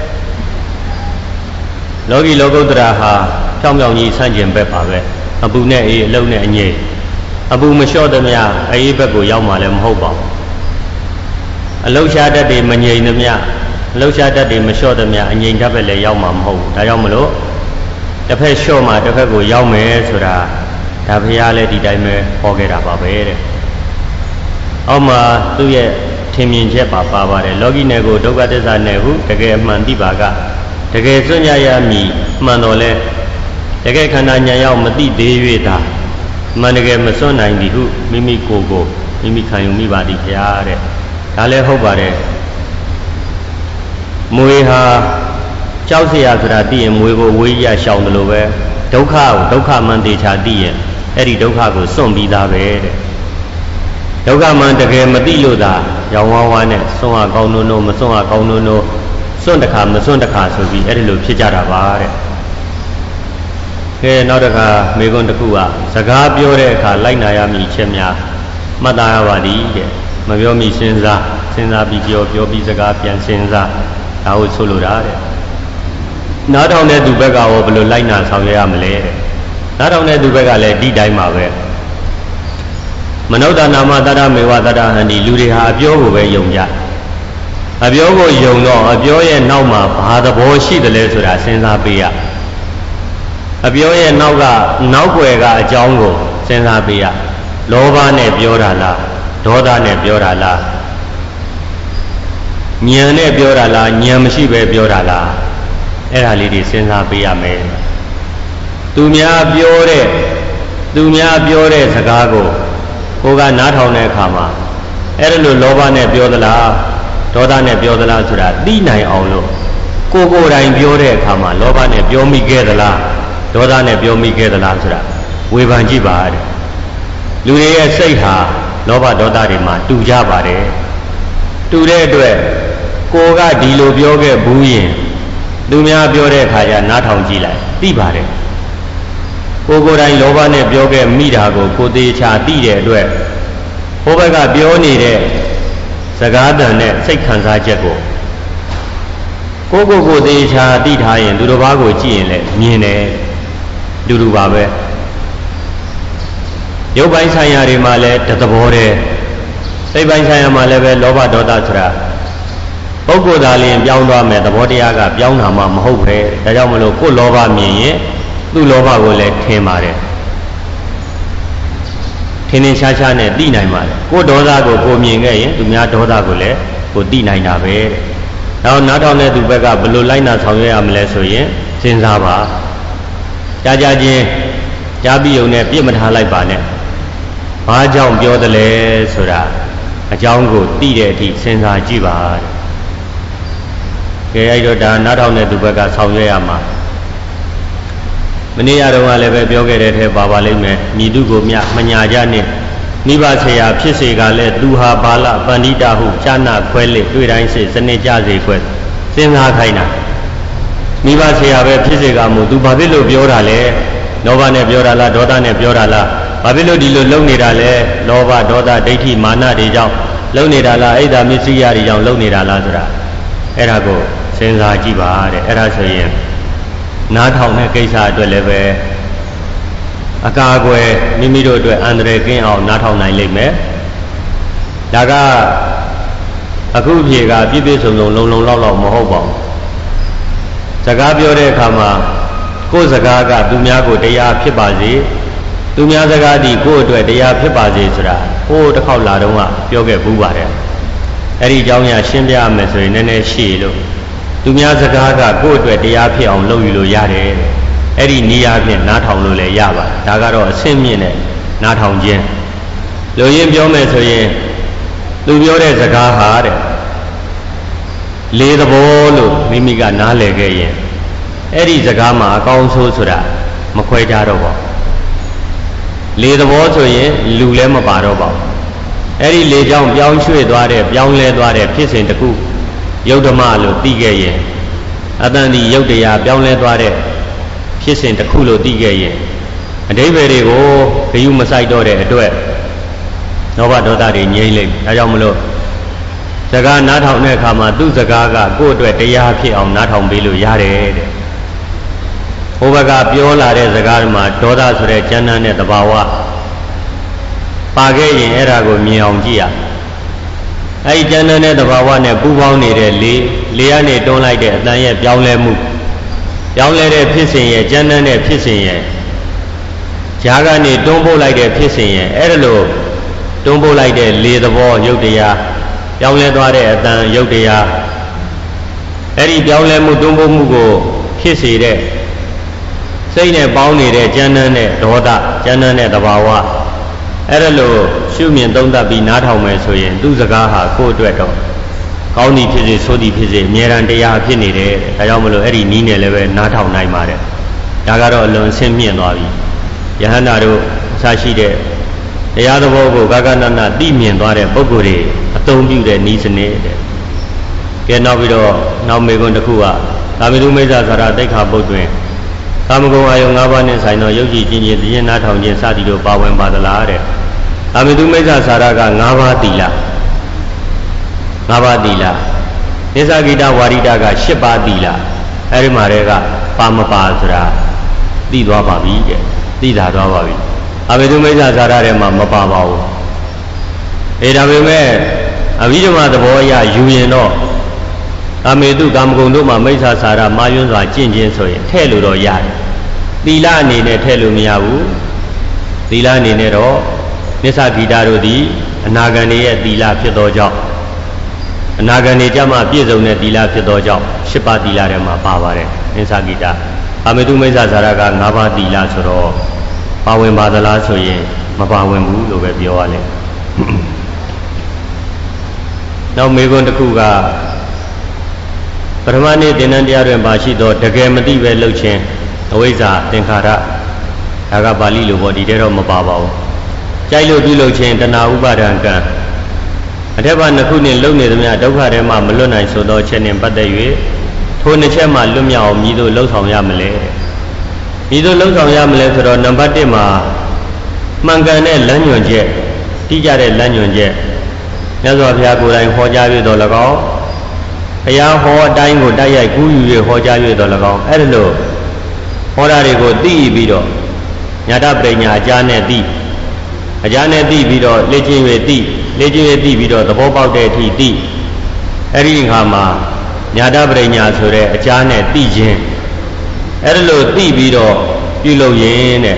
လောကီလောကုတ္တရာဟာဖြောင်းဖြောင်းကြီးဆန့်ကျင်ဘက်ပါပဲအပူနဲ့အေးအလုံးနဲ့အငြိမ်အပူမလျှော့သည်များအေးဘက်ကိုရောက်မှလည်းမဟုတ်ပါဘူးအလှရှားတတ်တွေမငြိမ်သည်များအလှရှားတတ်တွေမလျှော့သည်များအငြိမ်တတ်ပဲလည်းရောက်မှာမဟုတ်ဘူးဒါကြောင့်မလို့တစ်ဖက်လျှော့မှတစ်ဖက်ကိုရောက်မယ်ဆိုတာဒါဘုရားလည်းဒီတိုင်းပဲဟောခဲ့တာပါပဲတဲ့အောက်မှာသူ့ရဲ့ထင်မြင်ချက်ပါပါပါတယ်လောကီနယ်ကိုဒုက္ခသစ္စာနယ်ဟုတကယ်အမှန်သိပါကတကယ်စွန့်ကြရမည်မှန်တော်လဲတကယ်ခန္ဓာဉာဏ်ရောက်မသိသေး၍သာမှန်တကယ်မစွန့်နိုင်သည်ဟုမိမိကိုယ်ကိုမိမိခံယူမိပါသည်ဘုရားတဲ့ဒါလည်းဟုတ်ပါတယ်မွေဟာကြောက်เสียဆိုတာသိရင်မွေကိုဝေးရရှောင်တယ်လို့ပဲဒုက္ခကိုဒုက္ခမှန်တေချာသိရင်အဲ့ဒီဒုက္ခကိုစွန့်ပြီးသားပဲတဲ့ဒုက္ခမှန်တကယ်မသိလို့သာရောင်ဝါးဝါးနဲ့စွန့်ရကောင်းနိုးနိုးမစွန့်ရကောင်းနိုးနိုးစွန့်တခါမစွန့်တခါဆိုပြီးအဲ့ဒီလိုဖြစ်ကြတာပါတဲ့ကဲနောက်တစ်ခါမေခွန်းတစ်ခုကစကားပြောတဲ့အခါလိုက်နာရမည်ချက်များမှတ်သားရပါသည်တဲ့မပြောမိစဉ်းစားစဉ်းစားပြီးပြောပြောပြီးစကားပြန်စဉ်းစားဒါကိုဆိုလိုတာတဲ့နားထောင်တဲ့သူဘက်ကရောဘယ်လိုလိုက်နာဆောင်ရွက်ရမလဲတဲ့နားထောင်တဲ့သူဘက်ကလည်းဒီတိုင်းပါပဲမနုဿနာမတရမေဝတရဟံဒီလူတွေဟာအပြောကိုပဲယုံကြအပြောကိုယုံတော့အပြောရဲ့နောက်မှာဘာသဘောရှိတယ်လဲဆိုတာစဉ်းစားပေးရအပြောရဲ့နောက်ကနောက်ွယ်ကအကြောင်းကိုစဉ်းစားပေးရလောဘနဲ့ပြောတာလားဒေါသနဲ့ပြောတာလားဉာဏ်နဲ့ပြောတာလားဉာဏ်မရှိပဲပြောတာလားအဲ့ဒါလေးတွေစဉ်းစားပေးရမယ်သူများပြောတဲ့သူများပြောတဲ့စကားကိုကိုကနားထောင်တဲ့အခါမှာအဲ့ဒါလိုလောဘနဲ့ပြောသလားဒေါသနဲ့ပြောသလားဆိုတာသိနိုင်အောင်လို့ကိုကိုယ်တိုင်ပြောတဲ့အခါမှာလောဘနဲ့ပြောမိခဲ့သလားဒေါသနဲ့ပြောမိခဲ့သလားဆိုတာဝေဖန်ကြည့်ပါတဲ့လူတွေရဲ့စိတ်ဟာလောဘဒေါသတွေမှာတူကြပါတယ်တူတဲ့အတွက်ကိုကဒီလိုပြောခဲ့ဘူးရင်သူများပြောတဲ့အခါကျနားထောင်ကြည့်လိုက်သိပါတယ်ကိုကိုယ်တိုင်လောဘနဲ့ပြောခဲ့မိတာကိုကိုသေးချာသိတဲ့အတွက်ဟိုဘက်ကပြောနေတဲ့စကားတန်နဲ့စိတ်ခံစားချက်ကိုကိုကိုကိုသေးချာသိထားရင်သူတစ်ပါးကိုကြည့်ရင်လည်းမြင်တယ်တူတူပါပဲရုပ်ပိုင်းဆိုင်ရာတွေမှာလည်းတသဘောတည်းစိတ်ပိုင်းဆိုင်ရာမှာလည်းပဲလောဘဒေါသဆိုတာပုဂ္ဂိုလ်သားလျင်ပြောင်းသွားမယ်သဘောတရားကပြောင်းတာမှမဟုတ်ပဲဒါကြောင့်မလို့ကိုယ်လောဘမြင်ရင်သူ့လောဘကိုလည်းထင်ပါတယ်ထင်ထင်ရှားရှားနဲ့သိနိုင်ပါတယ်ကိုယ်ဒေါသကိုကိုမြင်ခဲ့ရင်သူများဒေါသကိုလည်းကိုသိနိုင်တာပဲတဲ့နောက်နားထောင်တဲ့သူဘက်ကဘယ်လိုလိုက်နာဆောင်ရွက်ရမလဲဆိုရင်စဉ်းစားပါကြားကြချင်းကြားပြီးုံနဲ့ပြစ်မထားလိုက်ပါနဲ့ဘာကြောင့်ပြောတယ်လဲဆိုတာအကြောင်းကိုသိတဲ့အထိစဉ်းစားကြည့်ပါတဲ့ကဲအဲ့တော့ဒါနားထောင်တဲ့သူဘက်ကဆောင်ရွက်ရမှာမနေ့ရတော့ကလည်းပဲပြောခဲ့တဲ့ထဲပါပါလိမ့်မယ်မြည်သူကိုမြမညာကြနဲ့နိဗ္ဗာန်ဆရာဖြစ်စေကလည်းသူဟာဘာလပန္တိတာဟုဈာနာခွဲလေတွေ့တိုင်းစေစနစ်ကြစေခွဲစဉ်းစားခိုင်းတာနိဗ္ဗာန်ဆရာပဲဖြစ်စေကမို့သူဘာဖြစ်လို့ပြောတာလဲလောဘနဲ့ပြောတာလားဒေါသနဲ့ပြောတာလားဘာဖြစ်လို့ဒီလိုလုံနေတာလဲလောဘဒေါသဒိဋ္ဌိမာနတွေကြောင့်လုံနေတာလားအိဒါမစ္စရိယတွေကြောင့်လုံနေတာလားဆိုတာအဲ့ဒါကိုစဉ်းစားကြည့်ပါတဲ့အဲ့ဒါဆိုရင်နားထောင်တဲ့ကိစ္စအတွက်လည်းပဲအကာအကွယ်မိမိတို့အတွက်အန္တရာယ်ကင်းအောင်နားထောင်နိုင်လိမ့်မယ်ဒါကအခုဖြေကပြည့်ပြည့်စုံစုံလုံလုံလောက်လောက်မဟုတ်ပါဘူးစကားပြောတဲ့အခါမှာကိုယ်စကားကသူများကိုတရားဖြစ်ပါစေသူများစကားဒီကိုယ့်အတွက်တရားဖြစ်ပါစေဆိုတာဟိုးတစ်ခေါက်လာတော့ကပြောခဲ့ဘူးပါတယ်အဲ့ဒီအကြောင်းအရာရှင်းပြရမယ်ဆိုရင်နည်းနည်းရှည်လို့သူများစကားကကိုယ့်အတွက်တရားဖြစ်အောင်လုပ်ယူလို့ရတယ်အဲ့ဒီနေရာဖြင့်နားထောင်လို့လည်းရပါတယ်ဒါကတော့အဆင့်မြင့်တဲ့နားထောင်ခြင်းလူရင်းပြောမယ်ဆိုရင်သူပြောတဲ့စကားဟာတဲ့လေးသဘောလို့မိမိကနားလည်ခဲ့ရင်အဲ့ဒီစကားမှာအကောင်းဆိုးဆိုတာမခွဲကြတော့ပါလေးသဘောဆိုရင်လူလည်းမပါတော့ပါဘူးအဲ့ဒီလေကြောင့်ပြောင်းရွှေ့သွားတဲ့ပြောင်းလဲသွားတဲ့ဖြစ်စဉ်တစ်ခုယုတ်ဓမ္မလို့သိခဲ့ရင်အတန်ဒီယုတ်တရားပြောင်းလဲသွားတဲ့ဖြစ်စဉ်တစ်ခုလို့သိခဲ့ရင်အဓိပ္ပာယ်တွေကိုဂယုမဆိုင်တော့တဲ့အတွက်လောဘဒေါသတွေငြိမ့်လိမ့်ဒါကြောင့်မလို့စကားနားထောင်တဲ့အခါမှာသူ့စကားကကိုယ့်အတွက်တရားဖြစ်အောင်နားထောင်ပေးလို့ရတယ်တဲ့ဟိုဘက်ကပြောလာတဲ့စကားမှာဒေါသဆိုတဲ့ဉာဏ်နဲ့သဘာဝပါခဲ့ရင်အဲ့ဒါကိုမြင်အောင်ကြည့်ရအဲ့ဒီဉာဏ်နဲ့သဘာဝနဲ့ပူးပေါင်းနေတဲ့လေလေကနေတွန်းလိုက်တဲ့အတန်ရဲ့ပြောင်းလဲမှုပြောင်းလဲတဲ့ဖြစ်စဉ်ရဲ့ဉာဏ်နဲ့ဖြစ်စဉ်ရဲ့ဈာကနေတွန်းပို့လိုက်တဲ့ဖြစ်စဉ်ရဲ့အဲ့ဒါလို့တွန်းပို့လိုက်တဲ့လေသဘောရုပ်တရားပြောင်းလဲသွားတဲ့အတန်ရုပ်တရားအဲ့ဒီပြောင်းလဲမှုတွန်းပို့မှုကိုဖြစ်စေတဲ့စိတ်နဲ့ပေါင်းနေတဲ့ဉာဏ်နဲ့ဒေါသဉာဏ်နဲ့သဘာဝအဲ့ဒါလို့ရှုမြင်သုံးသပ်ပြီးနားထောင်မယ်ဆိုရင်သူ့စကားဟာကိုယ့်အတွက်တော့ကောင်းသည်ဖြစ်စေဆိုးသည်ဖြစ်စေအမြဲတမ်းတရားဖြစ်နေတယ်ဒါကြောင့်မလို့အဲ့ဒီနီးနယ်လည်းပဲနားထောင်နိုင်ပါတယ်ဒါကတော့အလွန်ဆင့်မြင့်သွားပြီယဟန္တာတို့အစရှိတဲ့တရားသဘောကိုဂဂနနသိမြင်သွားတဲ့ပုဂ္ဂိုလ်တွေအသုံးပြုတဲ့နီးစနစ်တဲ့ကဲနောက်ပြီးတော့နောက်မေခွန်းတစ်ခုကကာမိတုမိစ္ဆာသရတိခါပုတ်တွင်ကာမဂုဏ်အာယုံ၅ပါးနဲ့ဆိုင်သောယုတ်ကြည်ခြင်းခြင်းသိရင်နားထောင်ခြင်းစသည်တို့ပါဝင်ပါသလားတဲ့ကာမိတုမိစ္ဆာစာရက၅ပါးသီလ၅ပါးသီလနိစ္စဂိတဝါရိတက၈ပါးသီလအဲ့ဒီမှာတည်းကပါမပါဆိုတာသိသွားပါပြီတဲ့သိတာသွားပါပြီအဘိဓမ္မိစ္ဆာစာရထဲမှာမပါပါဘူးအဲဒါပေမဲ့အဘိဓမ္မာသဘောအရယူရင်တော့ကာမေတုကာမဂုဏ်တို့မှာမိစ္ဆာစာရမာယွန်းစွာကျင့်ခြင်းဆိုရင်ထဲ့လို့တော့ရတယ်သီလအနေနဲ့ထဲ့လို့မရဘူးသီလအနေနဲ့တော့နစ္စဂီတာတို့သည်အနာဂံရဲ့သီလဖြစ်သောကြောင့်အနာဂံကြမှာပြည့်စုံတဲ့သီလဖြစ်သောကြောင့်ရှစ်ပါးသီလထဲမှာပါပါတယ်နစ္စဂီတာကာမေတုမိစ္ဆာစာရကငါးပါးသီလဆိုတော့ပါဝင်ပါသလားဆိုရင်မပါဝင်ဘူးလို့ပဲပြောရလိမ့်နောက်မေခွန်းတစ်ခုကပထမနေ့သင်္นานတရားတွင်ပါရှိသောတကယ်မသိပဲလှုပ်ခြင်းအဝိဇ္ဇာသင်္ခါရဒါကပါဠိလိုပေါ့ဒီထဲတော့မပါပါဘူးကြိုက်လို့ပြုလုပ်ခြင်းတဏှာဥပါဒံကံအထက်ပါနှစ်ခုနှင့်လုံနေသမျှဒုက္ခထဲမှမလွတ်နိုင်ဆိုသောချက်နှင့်ပတ်သက်၍ထိုနှစ်ချက်မှလွတ်မြောက်အောင်မည်သို့လှုပ်ဆောင်ရမလဲမည်သို့လှုပ်ဆောင်ရမလဲဆိုတော့နံပါတ်တစ်မှာမှန်ကန်တဲ့လမ်းညွှန်ချက်တိကျတဲ့လမ်းညွှန်ချက်မြတ်စွာဘုရားကိုယ်တိုင်ဟောကြား၍တော်၎င်းဘုရားဟောအတိုင်းကိုတိုက်ရိုက်ကူးယူ၍ဟောကြား၍တော်၎င်းအဲ့ဒါလို့ဟောတာတွေကိုသိပြီးတော့ညာတပရိညာအကြားနဲ့သိအကြားနဲ့သိပြီးတော့လေ့ကျင့်၍သိလေ့ကျင့်၍သိပြီးတော့သဘောပေါက်တဲ့အထိသိအဲ့ဒီအခါမှာညာတပရိညာဆိုတဲ့အကြားနဲ့သိခြင်းအဲ့ဒါလို့သိပြီးတော့ပြုလုပ်ရင်တဲ့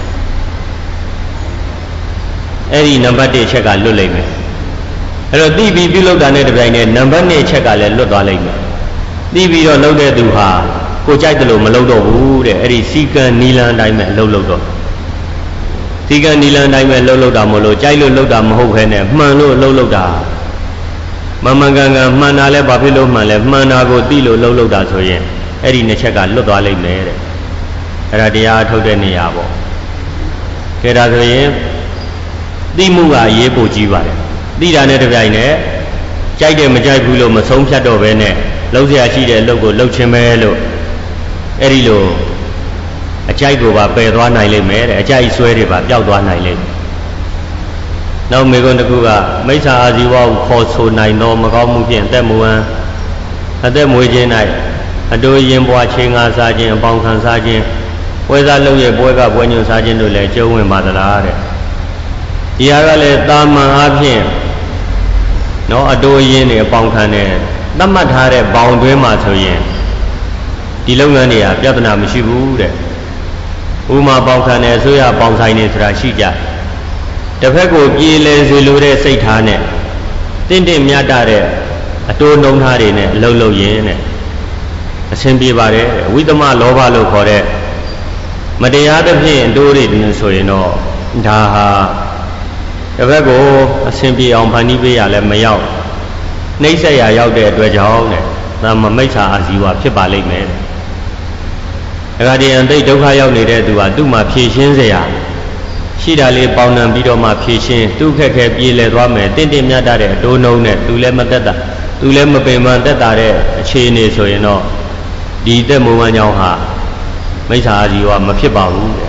အဲ့ဒီနံပါတ်တစ်ချက်ကလွတ်လိမ့်မယ်အဲ့တော့သိပြီးပြုလုပ်တာနဲ့တပြိုင်တည်းနံပါတ်နှစ်ချက်ကလည်းလွတ်သွားလိမ့်မယ်သိပြီးတော့လုပ်တဲ့သူဟာကိုကြိုက်တယ်လို့မလုပ်တော့ဘူးတဲ့အဲ့ဒီစီကံနီလန်အတိုင်းပဲလှုပ်လှုပ်တော့စီကံနီလန်အတိုင်းပဲလှုပ်လှုပ်တာမလို့ကြိုက်လို့လှုပ်တာမဟုတ်ဘဲနဲ့မှန်လို့လှုပ်လှုပ်တာမမှန်ကန်ကန်မှန်တာလဲဘာဖြစ်လို့မှန်လဲမှန်တာကိုသိလို့လှုပ်လှုပ်တာဆိုရင်အဲ့ဒီနှစ်ချက်ကလွတ်သွားလိမ့်မယ်တဲ့အဲ့ဒါတရားထုတ်တဲ့နေရာပေါ့ကဲဒါဆိုရင်သိမှုကအရေးပိုကြီးပါတယ်သိတာနဲ့တပြိုင်နက်ကြိုက်တယ်မကြိုက်ဘူးလို့မဆုံးဖြတ်တော့ဘဲနဲ့လှုပ်เสียရှိတဲ့အလုပ်ကိုလှုပ်ခြင်းပဲလို့အဲ့ဒီလိုအကြိုက်ကိုပါပယ်သွားနိုင်လိမ့်မယ်တဲ့အကြိုက်ဆွဲတွေပါပျောက်သွားနိုင်လိမ့်မယ်နောက်မေခွန်းတစ်ခုကမိစ္ဆာအာဇီဝကိုခေါ်ဆိုနိုင်သောမကောင်းမှုဖြင့်အသက်မွေးအသက်မွေးခြင်း၌အတူရင်ပွားချင်းငါစားခြင်းအပေါင်းခံစားခြင်းပွဲစားလုပ်ရဲ့ပွဲကပွဲညွှန်စားခြင်းတို့လည်းကျုံးဝင်ပါသလားတဲ့ဒီဟာကလည်းတာမန်အားဖြင့်နော်အတူရင်တွေအပေါင်းခံတယ်သတ်မှတ်ထားတဲ့ဘောင်တွင်းမှာဆိုရင်ဒီလုပ်ငန်းတွေကပြဿနာမရှိဘူးတဲ့ဥမာပေါင်းခံတယ်ဆိုရပေါင်းဆိုင်နေဆိုတာရှိကြတစ်ဖက်ကိုပြေးလဲစေလိုတဲ့စိတ်ထားနဲ့တင့်တင့်မြတ်တဲ့အတိုးနှုံထားတွေနဲ့အလုံးလုံးရင်းနဲ့အဆင်ပြေပါတယ်ဝိသမလောဘလို့ခေါ်တဲ့မတရားသဖြင့်အတိုးတွေဆိုရင်တော့ဒါဟာတစ်ဖက်ကိုအဆင်ပြေအောင်ဖန်တီးပေးရလဲမရောက်နှိမ့်ဆက်ရရောက်တဲ့အတွက်ကြောင့်တဲ့ဒါမမိစ္ဆာအာဇီဝဖြစ်ပါလိမ့်မယ်တဲ့ဒါကြတဲ့သိဒုက္ခရောက်နေတဲ့သူဟာသူ့မှာဖြည့်ရှင်းเสียရရှိတာလေးပေါင်းနှံပြီးတော့မှဖြည့်ရှင်းသူ့ခက်ခဲပြေးလဲသွားမယ်တင့်တင့်မြတ်တဲ့အတိုးနှုံနဲ့သူလည်းမသက်တာသူလည်းမပင်ပန်းသက်တာတဲ့အခြေအနေဆိုရင်တော့ဒီသက်မွေးဝမ်းကြောင်းဟာမိစ္ဆာအာဇီဝမဖြစ်ပါဘူးတဲ့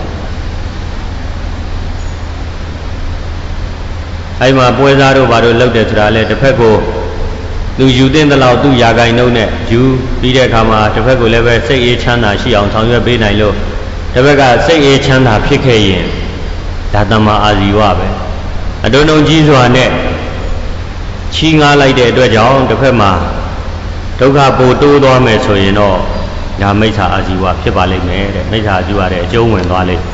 အဲ့မှာပွဲစားတို့ဘာလို့လှုပ်တယ်ဆိုတာလဲတစ်ဖက်ကိုသူယူတဲ့တလောက်သူရာဂိုင်နှုံးနဲ့ယူပြီးတဲ့အခါမှာတစ်ဖက်ကိုလည်းပဲစိတ်အေးချမ်းသာရှိအောင်ဆောင်ရွက်ပေးနိုင်လို့တစ်ဖက်ကစိတ်အေးချမ်းသာဖြစ်ခဲ့ရင်ဒါတမ္မာအာဇီဝပဲအတုံးတုံကြီးစွာနဲ့ချီးငားလိုက်တဲ့အတွက်ကြောင့်တစ်ဖက်မှာဒုက္ခပိုတိုးသွားမယ်ဆိုရင်တော့ဒါမိစ္ဆာအာဇီဝဖြစ်ပါလိမ့်မယ်တဲ့မိစ္ဆာအာဇီဝတဲ့အကျုံးဝင်သွားလိမ့်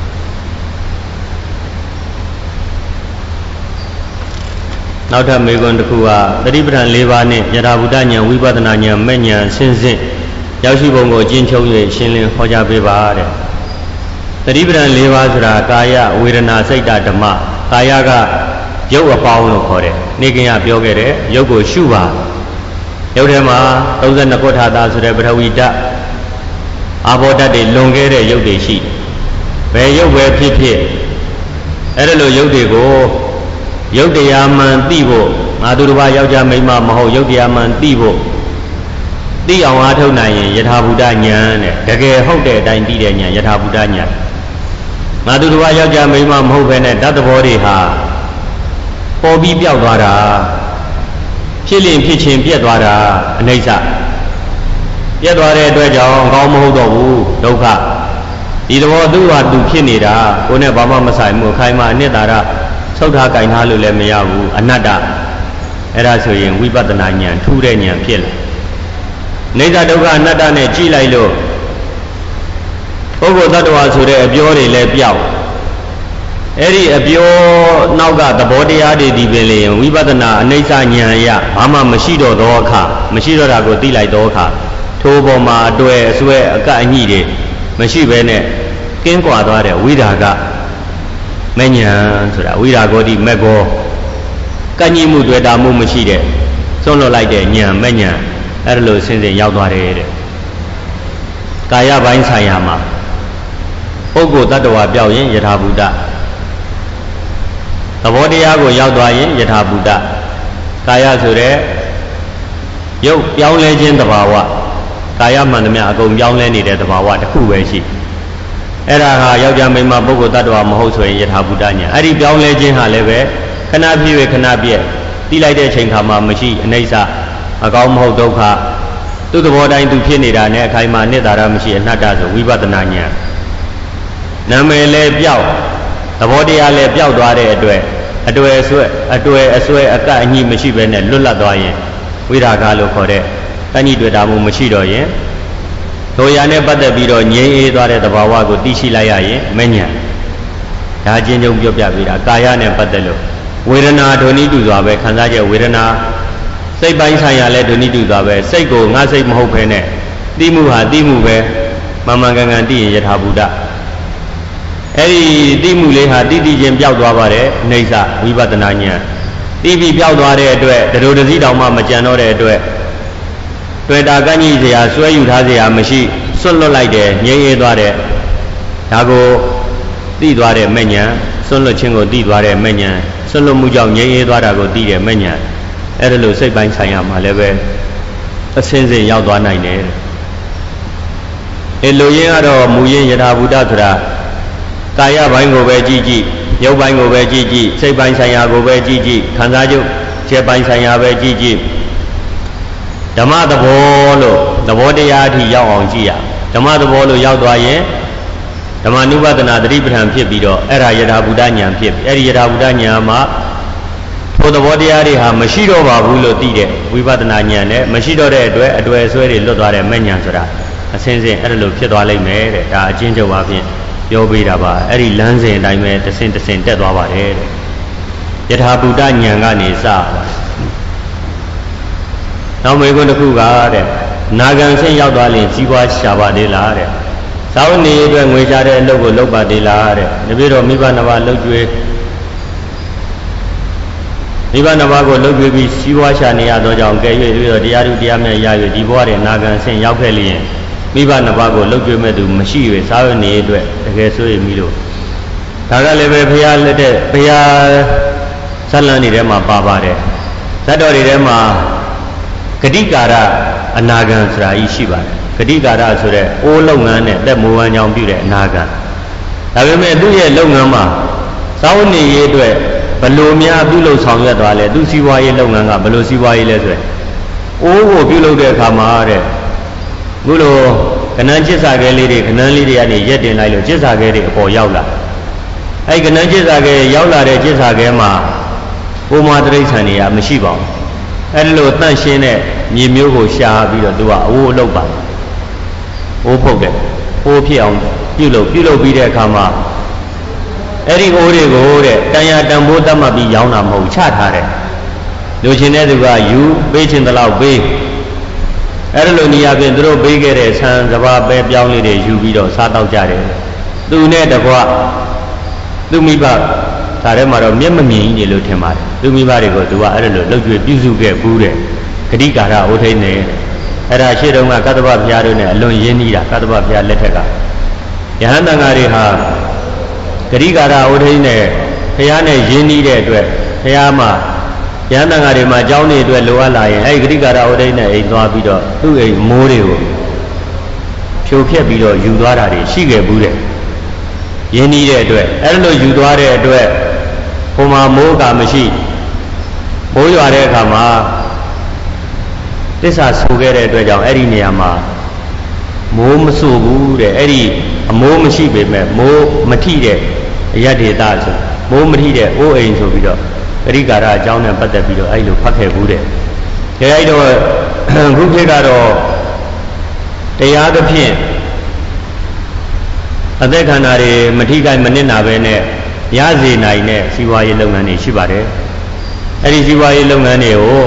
နောက်ထပ်မေခွန်းတစ်ခုကသတိပဋ္ဌာန်၄ပါးနဲ့ယထာဘုဒ္ဓဉာဏ်ဝိပဿနာဉာဏ်မဲ့ဉာဏ်ဆင်းဆင်းရောက်ရှိပုံကိုအကျဉ်းချုပ်၍ရှင်းလင်းဟောကြားပေးပါတဲ့သတိပဋ္ဌာန်၄ပါးဆိုတာကာယဝေဒနာစိတ်ဓမ္မကာယကရုပ်အပေါင်းလို့ခေါ်တယ်နေကင်ကပြောခဲ့တယ်ရုပ်ကိုရှုပါရုပ်ထဲမှာ၃၂ခုထာတာဆိုတဲ့ပထဝီဓာတ်အာဘောဓာတ်တွေလွန်ခဲ့တဲ့ရုပ်တွေရှိဘယ်ရုပ်ပဲဖြစ်ဖြစ်အဲ့ဒါလိုရုပ်တွေကိုရုပ်တရားမှန်သိဖို့ငါသူတစ်ပါးယောက်ျားမိန်းမမဟုတ်ရုပ်တရားမှန်သိဖို့သိအောင်အားထုတ်နိုင်ရင်ယထာဘုဒ္ဓဉာဏ်တဲ့တကယ်ဟုတ်တဲ့အတိုင်းသိတဲ့ဉာဏ်ယထာဘုဒ္ဓဉာဏ်ငါသူတစ်ပါးယောက်ျားမိန်းမမဟုတ်ဘဲနဲ့ဓာတ်သဘောတွေဟာပေါ်ပြီးပြောက်သွားတာဖြစ်လင်ဖြစ်ချင်းပြက်သွားတာအနိစ္စပြက်သွားတဲ့အတွက်ကြောင့်ကောင်းမဟုတ်တော့ဘူးဒုက္ခဒီဒီတော့သူ့ဟာသူဖြစ်နေတာကိုယ်နဲ့ဘာမှမဆိုင်ဘူးခိုင်မာအနှစ်သာရသုတ်ထားကင်ထားလို့လည်းမရဘူးအနတ္တအဲ့ဒါဆိုရင်ဝိပဿနာဉာဏ်ထူးတဲ့ဉာဏ်ဖြစ်လာနေသဒုက္ခအနတ္တနဲ့ကြည့်လိုက်လို့ပုဂ္ဂိုလ်သတ္တဝါဆိုတဲ့အပြောတွေလည်းပြောက်အဲ့ဒီအပြောနောက်ကသဘောတရားတွေဒီပင်လေဝိပဿနာအနိစ္စဉာဏ်အရဘာမှမရှိတော့သောအခါမရှိတော့တာကိုသိလိုက်သောအခါထိုးပေါ်မှာအတွေ့အဆွဲအကန့်အညိတွေမရှိဘဲနဲ့ကင်းကွာသွားတဲ့ဝိရာဂမဉ္ဇဉ်ဆိုတာဝိရာဂောတိမက်ကောကန့်ညိမှုတွေ့တာမှုမရှိတဲ့စွန့်လွတ်လိုက်တဲ့ဉာဏ်မဉ္ဇဉ်အဲ့ဒါလိုဆင်းဆင်းရောက်သွားတယ်တဲ့ကာယပိုင်းဆိုင်ရာမှာပုဂ္ဂိုလ်တ attva ပြောက်ရင်ယထာဘူတသဘောတရားကိုရောက်သွားရင်ယထာဘူတကာယဆိုတဲ့ရုပ်ပြောင်းလဲခြင်းသဘာဝကာယမှန်သမျှအကုန်ပြောင်းလဲနေတဲ့သဘာဝတစ်ခုပဲရှိအဲ့ဒါဟာယောက်ျားမိန်းမပုဂ္ဂိုလ်တ attva မဟုတ်ဆိုရင်ယထာဘူတညာအဲ့ဒီပြောင်းလဲခြင်းဟာလည်းပဲခဏပြည့်ရခဏပြည့်တိလိုက်တဲ့အချိန်ခါမှာမရှိအနိစ္စအကောင်းမဟုတ်ဒုက္ခသူ့သဘောတိုင်းသူဖြစ်နေတာနဲ့အခိုင်အမာနှစ်သာရမရှိအနတ္တဆိုဝိပဿနာညာနာမည်လည်းပြောက်သဘောတရားလည်းပြောက်သွားတဲ့အတွက်အတွေ့အဆွဲအတွေ့အဆွဲအကန့်အညိမရှိဘဲနဲ့လွတ်လပ်သွားရင်ဝိရာဂလို့ခေါ်တဲ့တဏှိတွေ့တာမှုမရှိတော့ရင်တို့ရနဲ့ပတ်သက်ပြီးတော့ငြိမ်းအေးသွားတဲ့သဘာဝကိုသိရှိလိုက်ရရင်မဉ္ဇဉ်ဒါချင်းချင်းပြောပြပေးတာကာယနဲ့ပတ်သက်လို့ဝေဒနာဒုနိတူစွာပဲခံစားချက်ဝေဒနာစိတ်ပိုင်းဆိုင်ရာလဲဒုနိတူစွာပဲစိတ်ကိုငါစိတ်မဟုတ်ဘဲနဲ့သိမှုဟာသိမှုပဲမှန်မှန်ကန်ကန်သိရင်ယထာဘူတအဲ့ဒီသိမှုလေးဟာတိတိချင်းပျောက်သွားပါတယ်အိဋ္ဌဝိပဿနာဉာဏ်သိပြီးပျောက်သွားတဲ့အတွက်တရဒစီတောင်မှမကြံတော့တဲ့အတွက်တွေ့တာကန့်ကြီးစရာဆွဲယူထားစရာမရှိစွန့်လွတ်လိုက်တယ်ငြိမ်းအေးသွားတဲ့ဒါကိုသိသွားတဲ့မဲ့ဉာဏ်စွန့်လွတ်ခြင်းကိုသိသွားတဲ့မဲ့ဉာဏ်စွန့်လွတ်မှုကြောင့်ငြိမ်းအေးသွားတာကိုသိတဲ့မဲ့ဉာဏ်အဲ့ဒါလို့စိတ်ပိုင်းဆိုင်ရာမှာလည်းပဲအစင်းစင်ရောက်သွားနိုင်တယ်အဲလိုရင်းကတော့မူရင်းယထာဘူတဆိုတာကာယပိုင်းကိုပဲကြည့်ကြည့်ရုပ်ပိုင်းကိုပဲကြည့်ကြည့်စိတ်ပိုင်းဆိုင်ရာကိုပဲကြည့်ကြည့်ခံစားချုပ်ခြေပိုင်းဆိုင်ရာပဲကြည့်ကြည့်ဓမ္မသဘောလို့သဘောတရားအထိရောက်အောင်ကြည့်ရဓမ္မသဘောလို့ရောက်သွားရင်ဓမ္မနုပဒနာသတိပဋ္ဌာန်ဖြစ်ပြီးတော့အဲ့ဒါယထာဘူတဉာဏ်ဖြစ်အဲ့ဒီယထာဘူတဉာဏ်မှာထိုသဘောတရားတွေဟာမရှိတော့ပါဘူးလို့သိတဲ့ဝိပဿနာဉာဏ်နဲ့မရှိတော့တဲ့အတွက်အတွေ့အဆွဲတွေလွတ်သွားတဲ့မဲ့ဉာဏ်ဆိုတာအစင်းစင်းအဲ့ဒါလို့ဖြစ်သွားလိမ့်မယ်တဲ့ဒါအချင်းချုပ်ပါဖြင့်ပြောပေးတာပါအဲ့ဒီလမ်းစဉ်အတိုင်းပဲတဆင့်တဆင့်တက်သွားပါတယ်တဲ့ယထာဘူတဉာဏ်ကနေစပါနောက်မေကွန်းတစ်ခုကတဲ့နာဂံဆင့်ရောက်သွားရင်ကြီးပွားရှာပါသေးလားတဲ့သာဝနေအတွက်ငွေချတဲ့အလုပ်ကိုလုပ်ပါသေးလားတဲ့တပည့်တော်မိဘနှစ်ပါးလှုပ်ကြွေးမိဘနှစ်ပါးကိုလှုပ်ကြွေးပြီးကြီးပွားရှာနေရသောကြောင့်ကဲ၍ပြီးတော့တရားသူတရားမြတ်ရ၍ဒီဘဝရဲ့နာဂံဆင့်ရောက်ခဲ့လျင်မိဘနှစ်ပါးကိုလှုပ်ကြွေးမဲ့သူမရှိ၍သာဝနေအတွက်တကယ်ဆိုရင်မိလို့ဒါကလည်းပဲဘုရားလက်တဲ့ဘုရားဇတ်လန်းတွေထဲမှာပါပါတယ်ဇတ်တော်တွေထဲမှာဂတိကာရအနာဂံဆိုတာကြီးရှိပါတယ်ဂတိကာရဆိုတဲ့အိုးလုပ်ငန်းနဲ့တက်မိုးဝမ်းကြောင်းပြုတဲ့အနာဂံဒါပေမဲ့သူ့ရဲ့လုပ်ငန်းမှာသာဝနေရေးအတွက်ဘလို့များပြုလုပ်ဆောင်ရွက်သွားလဲသူစီးပွားရေးလုပ်ငန်းကဘလို့စီးပွားရေးလဲဆိုရင်အိုးကိုပြုလုပ်တဲ့အခါမှာတဲ့ခုလိုကဏ္ဍကျစ္စာခဲလေးတွေကဏ္ဍလေးတွေကနေရက်တင်လိုက်လို့ကျစ္စာခဲတွေအပေါ်ရောက်လာအဲ့ကဏ္ဍကျစ္စာခဲရောက်လာတဲ့ကျစ္စာခဲမှာဘုမာတိရစ္ဆာန်တွေကမရှိပါဘူးအဲ့ဒီလိုတန့်ရှင်းတဲ့မြေမျိုးကိုရှာပြီးတော့သူကအဝိုးအလုပ်ပါအိုးဖုတ်တယ်အိုးဖြစ်အောင်ပြုလုပ်ပြုလုပ်ပြီးတဲ့အခါမှာအဲ့ဒီအိုးတွေကိုတဲ့တန်ရာတန်ဖိုးတတ်မှတ်ပြီးရောင်းတာမဟုတ်ချထားတယ်လူချင်းတဲ့သူကယူပေးခြင်းတလောက်ပေးအဲ့ဒီလိုနေရာပြင်သူတို့ပေးခဲ့တဲ့ဆန်စပါးပဲပြောင်းလေးတွေယူပြီးတော့စားတော့ကြတယ်သူနဲ့တကွသူမိဘဒါထဲမှာတော့မျက်မမြင်ကြီးလို့ထင်ပါတယ်သူမိဘတွေကိုသူကအဲ့ဒါလိုလှုပ်ကြွေပြုစုခဲ့ဘူးတဲ့ဂတိကာရဥထိတ်နေအဲ့ဒါရှေ့တုန်းကကတ္တဗဘုရားတို့နဲ့အလွန်ရင်းနှီးတာကတ္တဗဘုရားလက်ထက်ကယဟန်တန်ဃာတွေဟာဂတိကာရဥထိတ်နေဘုရားနဲ့ရင်းနှီးတဲ့အတွက်ဘုရားမှာယဟန်တန်ဃာတွေမှာအကြောင်းတွေအတွက်လိုအပ်လာရင်အဲ့ဒီဂတိကာရဥထိတ်နေအိမ်သွားပြီးတော့သူ့အိမ်မိုးတွေကိုဖြိုဖျက်ပြီးတော့ယူသွားတာတွေရှိခဲ့ဘူးတဲ့ရင်းနှီးတဲ့အတွက်အဲ့လိုယူသွားတဲ့အတွက်ဟိုမှာမိုးကမရှိမိုးရွာတဲ့အခါမှာသစ္စာဆိုခဲ့တဲ့အတွက်ကြောင့်အဲ့ဒီနေရာမှာမိုးမဆူဘူးတဲ့အဲ့ဒီအမိုးမရှိပေမဲ့မိုးမထိတဲ့အရဒေတာဆိုမိုးမထိတဲ့အိုးအိမ်ဆိုပြီးတော့ပရိကာရအကြောင်းနဲ့ပတ်သက်ပြီးတော့အဲ့လိုဖတ်ခဲ့ဘူးတဲ့ဒါအဲ့တော့ခုခေတ်ကတော့တရားသဖြင့်အသက်ခန္ဓာတွေမထိခိုက်မနစ်နာပဲနဲ့ရစေနိုင်တဲ့စီးပွားရေးလုပ်ငန်းတွေရှိပါတယ်အဲ့ဒီစီးပွားရေးလုပ်ငန်းတွေကို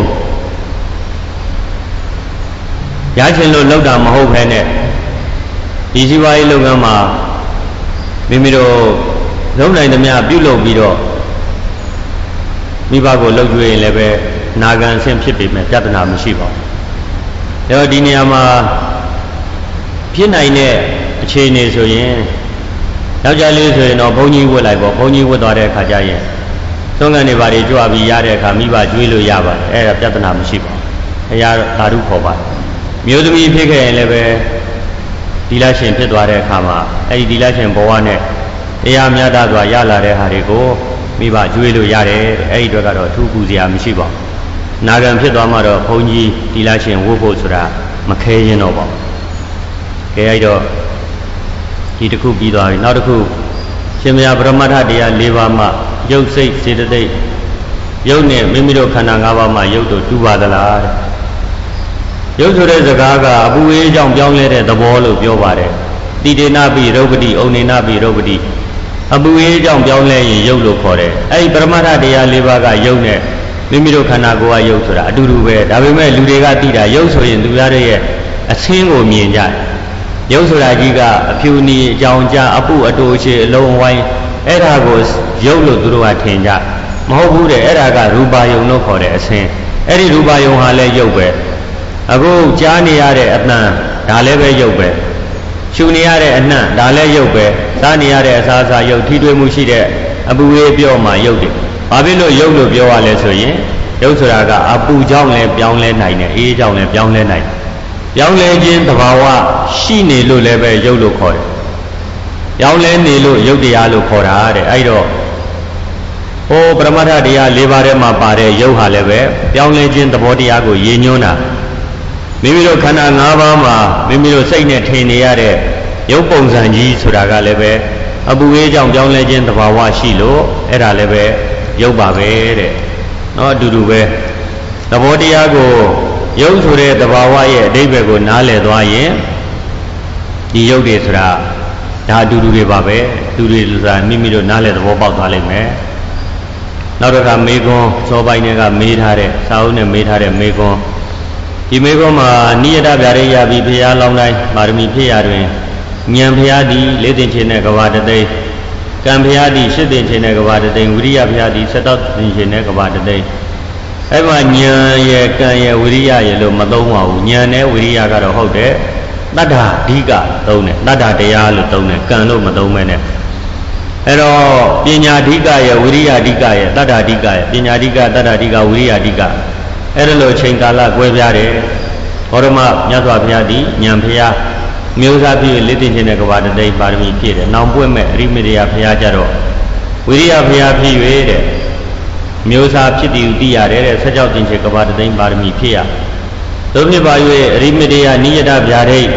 ရချင်လို့လုပ်တာမဟုတ်ဘဲနဲ့ဒီစီးပွားရေးလုပ်ငန်းမှာမိမိတို့လုံးနိုင်သမျှပြုလုပ်ပြီးတော့မိဘကိုလှုပ်ကြွေးရင်လည်းပဲနာခံအဆင့်ဖြစ်ပေမဲ့ပြဿနာမရှိပါဘူး။ဒါတော့ဒီနေရာမှာဖြစ်နိုင်တဲ့အခြေအနေဆိုရင်ယောက်ျားလေးဆိုရင်တော့ဘုန်းကြီးဝတ်လိုက်ပေါ့ဘုန်းကြီးဝတ်သွားတဲ့အခါကျရင်သုံးကန်တွေဘာတွေကြွပြီးရတဲ့အခါမိဘကျွေးလို့ရပါတယ်အဲ့ဒါပြဿနာမရှိပါဘူး။အရာဓာတုခေါ်ပါတယ်။မျိုးသမီးဖြစ်ခဲ့ရင်လည်းပဲဒီလရှင်ဖြစ်သွားတဲ့အခါမှာအဲ့ဒီဒီလရှင်ဘဝနဲ့တရားများတာစွာရလာတဲ့ဟာတွေကိုမိဘကျွေးလို့ရတယ်အဲ့ဒီအတွက်ကတော့ထူးကူစရာမရှိပါဘူးနာဂံဖြစ်သွားမှတော့ဘုန်းကြီးဒီလရှင်ဝုတ်ဖို့ဆိုတာမခဲရင်တော့ပါဘူးကဲအဲ့တော့ဒီတစ်ခုပြီးသွားပြီနောက်တစ်ခုရှင်မယားပရမတ္ထတရား၄ပါးမှရုပ်စိတ်စေတသိက်ရုပ်နဲ့မိမိတို့ခန္ဓာ၅ပါးမှရုပ်တို့တူပါသလားတဲ့ရုပ်ဆိုတဲ့စကားကအပူအေးကြောင့်ပြောင်းလဲတဲ့သဘောလို့ပြောပါတယ်တိတေနပိရုပ်ပတိဩနေနပိရုပ်ပတိအပူအေးကြောင့်ပြောင်းလဲရင်ရုပ်လို့ခေါ်တယ်အဲ့ဒီပရမတ္ထတရား၄ပါးကရုပ်နဲ့မိမိတို့ခန္ဓာကိုယ်ကရုပ်ဆိုတာအတူတူပဲဒါပေမဲ့လူတွေကသိတာရုပ်ဆိုရင်သူများတွေရဲ့အဆင်းကိုမြင်ကြတယ်ရုပ်ဆိုတာကြီးကအဖြူနီအကြောင်းကြားအပုအတူချေအလုံးဝိုင်းအဲ့ဒါကိုရုပ်လို့သူတို့ကထင်ကြမဟုတ်ဘူးတဲ့အဲ့ဒါကရူပါယုံလို့ခေါ်တဲ့အဆင်းအဲ့ဒီရူပါယုံဟာလည်းရုပ်ပဲအခုကြားနေရတဲ့အတန်ဒါလည်းပဲရုပ်ပဲရှုနေရတဲ့အနှံ့ဒါလည်းရုပ်ပဲစားနေရတဲ့အစားအစာရုပ်ထိတွေ့မှုရှိတဲ့အပူအေးပြောမှရုပ်တယ်ဘာဖြစ်လို့ရုပ်လို့ပြောရလဲဆိုရင်ရုပ်ဆိုတာကအပူကြောင့်လည်းပြောင်းလဲနိုင်တယ်အေးကြောင့်လည်းပြောင်းလဲနိုင်တယ်ပြောင်းလဲခြင်းသဘာဝရှိနေလို့လည်းပဲရုပ်လို့ခေါ်တယ်ပြောင်းလဲနေလို့ရုပ်တရားလို့ခေါ်တာတဲ့အဲ့တော့ဟိုပရမတ္ထတရား၄ပါးထဲမှာပါတဲ့ရုပ်ဟာလည်းပဲပြောင်းလဲခြင်းသဘောတရားကိုရည်ညွှန်းတာမိမိတို့ခန္ဓာ၅ပါးမှာမိမိတို့စိတ်နဲ့ထင်နေရတဲ့ရုပ်ပုံစံကြီးဆိုတာကလည်းပဲအပူအေးကြောင့်ပြောင်းလဲခြင်းသဘာဝရှိလို့အဲ့ဒါလည်းပဲရုပ်ပါပဲတဲ့နော်အတူတူပဲသဘောတရားကိုရုပ်ဆိုတဲ့သဘာဝရဲ့အဓိပ္ပာယ်ကိုနားလည်သွားရင်ဒီရုပ်တွေဆိုတာဒါအတူတူတွေပါပဲအတူတူဆိုတာမိမိတို့နားလည်သဘောပေါက်သွားလိမ့်မယ်နောက်တစ်ခါမေကွန်းစောပိုင်းတွေကမေးထားတဲ့စာအုပ်နဲ့မေးထားတဲ့မေကွန်းဒီမေကွန်းမှာနိယတဗျာရိယပြီးဘုရားလောင်းတိုင်းပါရမီဖြည့်ရတွင်ဉာဏ်ဘုရားသည်လေးသိင်ချင်းနဲ့ကဘာတသိန်းကံဘုရားသည်ရှစ်သိင်ချင်းနဲ့ကဘာတသိန်းဝိရိယဘုရားသည်ဆယ်တောသိင်ချင်းနဲ့ကဘာတသိန်းအဲ့မှာဉာဏ်ရဲ့ကံရဲ့ဝိရိယရဲ့လို့မသုံးပါဘူးဉာဏ်နဲ့ဝိရိယကတော့ဟုတ်တယ်တတ္ထာဓိကသုံးတယ်တတ္ထာတရားလို့သုံးတယ်ကံလို့မသုံးမဲနဲ့အဲ့တော့ပညာဓိကရဲ့ဝိရိယဓိကရဲ့တတ္ထာဓိကရဲ့ပညာဓိကတတ္ထာဓိကဝိရိယဓိကအဲ့ဒါလို့ချိန်ကာလကွဲပြားတယ်ဘောရမမြတ်စွာဘုရားသည်ဉာဏ်ဘုရားမျိုးစားပြည့်လေးသိချင်းတဲ့ကဘာတသိပါရမီပြည့်တယ်နောင်ပွင့်မဲ့အရိမတေယဘုရားကြတော့ဝိရိယဘုရားပြည့်၍တဲ့မျိုးစားဖြစ်တည်သိရတယ်တဲ့ဆက်ကြောက်တင်ချေကဘာတသိပါရမီဖြစ်ရသို့ဖြစ်ပါ၍အရိမတေယနိယတဗျာဒိတ်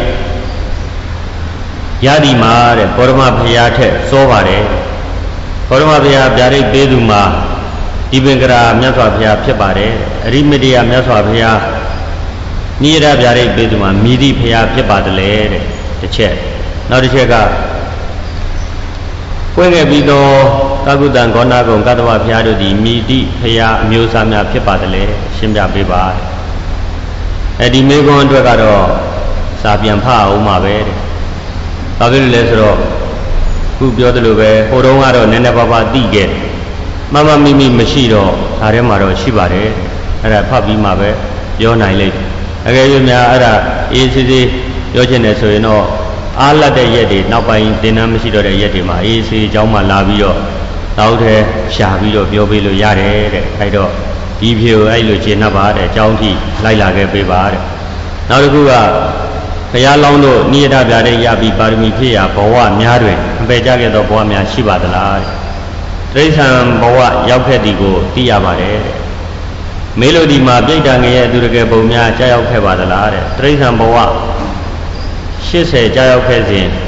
ရသည်မှာတဲ့ဘောရမဘုရားထက်စောပါတယ်ဘောရမဘုရားဗျာဒိတ်ပေးသူမှာဒီပင်ကရာမြတ်စွာဘုရားဖြစ်ပါတယ်အရိမတေယမြတ်စွာဘုရားနိယတဗျာဒိတ်ပေးသူမှာမိသည့်ဘုရားဖြစ်ပါတယ်တဲ့တစ်ချက်နောက်တစ်ချက်ကပွင့်ခဲ့ပြီးတော့ကာကုတံဂေါနာကုံကတ္တဝဘုရားတို့သည်မိသည့်ဘုရားအမျိုးအစားများဖြစ်ပါတယ်ရှင်းပြပေးပါအဲဒီမေကွန်းအတွက်ကတော့စာပြန်ဖတ်အောင်ပါပဲတဲ့ဘာဖြစ်လို့လဲဆိုတော့ခုပြောသလိုပဲဟိုတုန်းကတော့နည်းနည်းပါးပါးသိခဲ့မမမိမိမရှိတော့ဒါထဲမှာတော့ရှိပါတယ်အဲ့ဒါဖတ်ပြီးမှပဲပြောနိုင်လိမ့်အကယ်၍များအဲ့ဒါအေးစေးစေးပြောချင်တယ်ဆိုရင်တော့အားလတ်တဲ့ရက်တွေနောက်ပိုင်းသင်တန်းမရှိတော့တဲ့ရက်တွေမှာအေးစေးအကြောင်းမှလာပြီးတော့နောက်ထပ်ရှာပြီးတော့ပြောပေးလို့ရတယ်တဲ့အဲ့တော့ဒီဖြေကိုအဲ့လိုရှင်းနှပ်ပါတဲ့အကြောင်းထိလိုက်လာခဲ့ပေးပါတဲ့နောက်တစ်ခုကဘုရားလောင်းတို့နိယတဗျာဒိတ်ရပြီးပါရမီဖြည့်ရဘဝများတွင်အပေကြခဲ့သောဘဝများရှိပါသလားတဲ့တိရစ္ဆာန်ဘဝရောက်ခဲ့သည်ကိုသိရပါတယ်တဲ့မေလိုဒီမှာပြိတ္တငရဲ့အသူတကယ်ပုံများကြာရောက်ခဲ့ပါသလားတဲ့တိရစ္ဆာန်ဘဝရှစ်ဆယ်ကြာရောက်ခဲ့စဉ်အ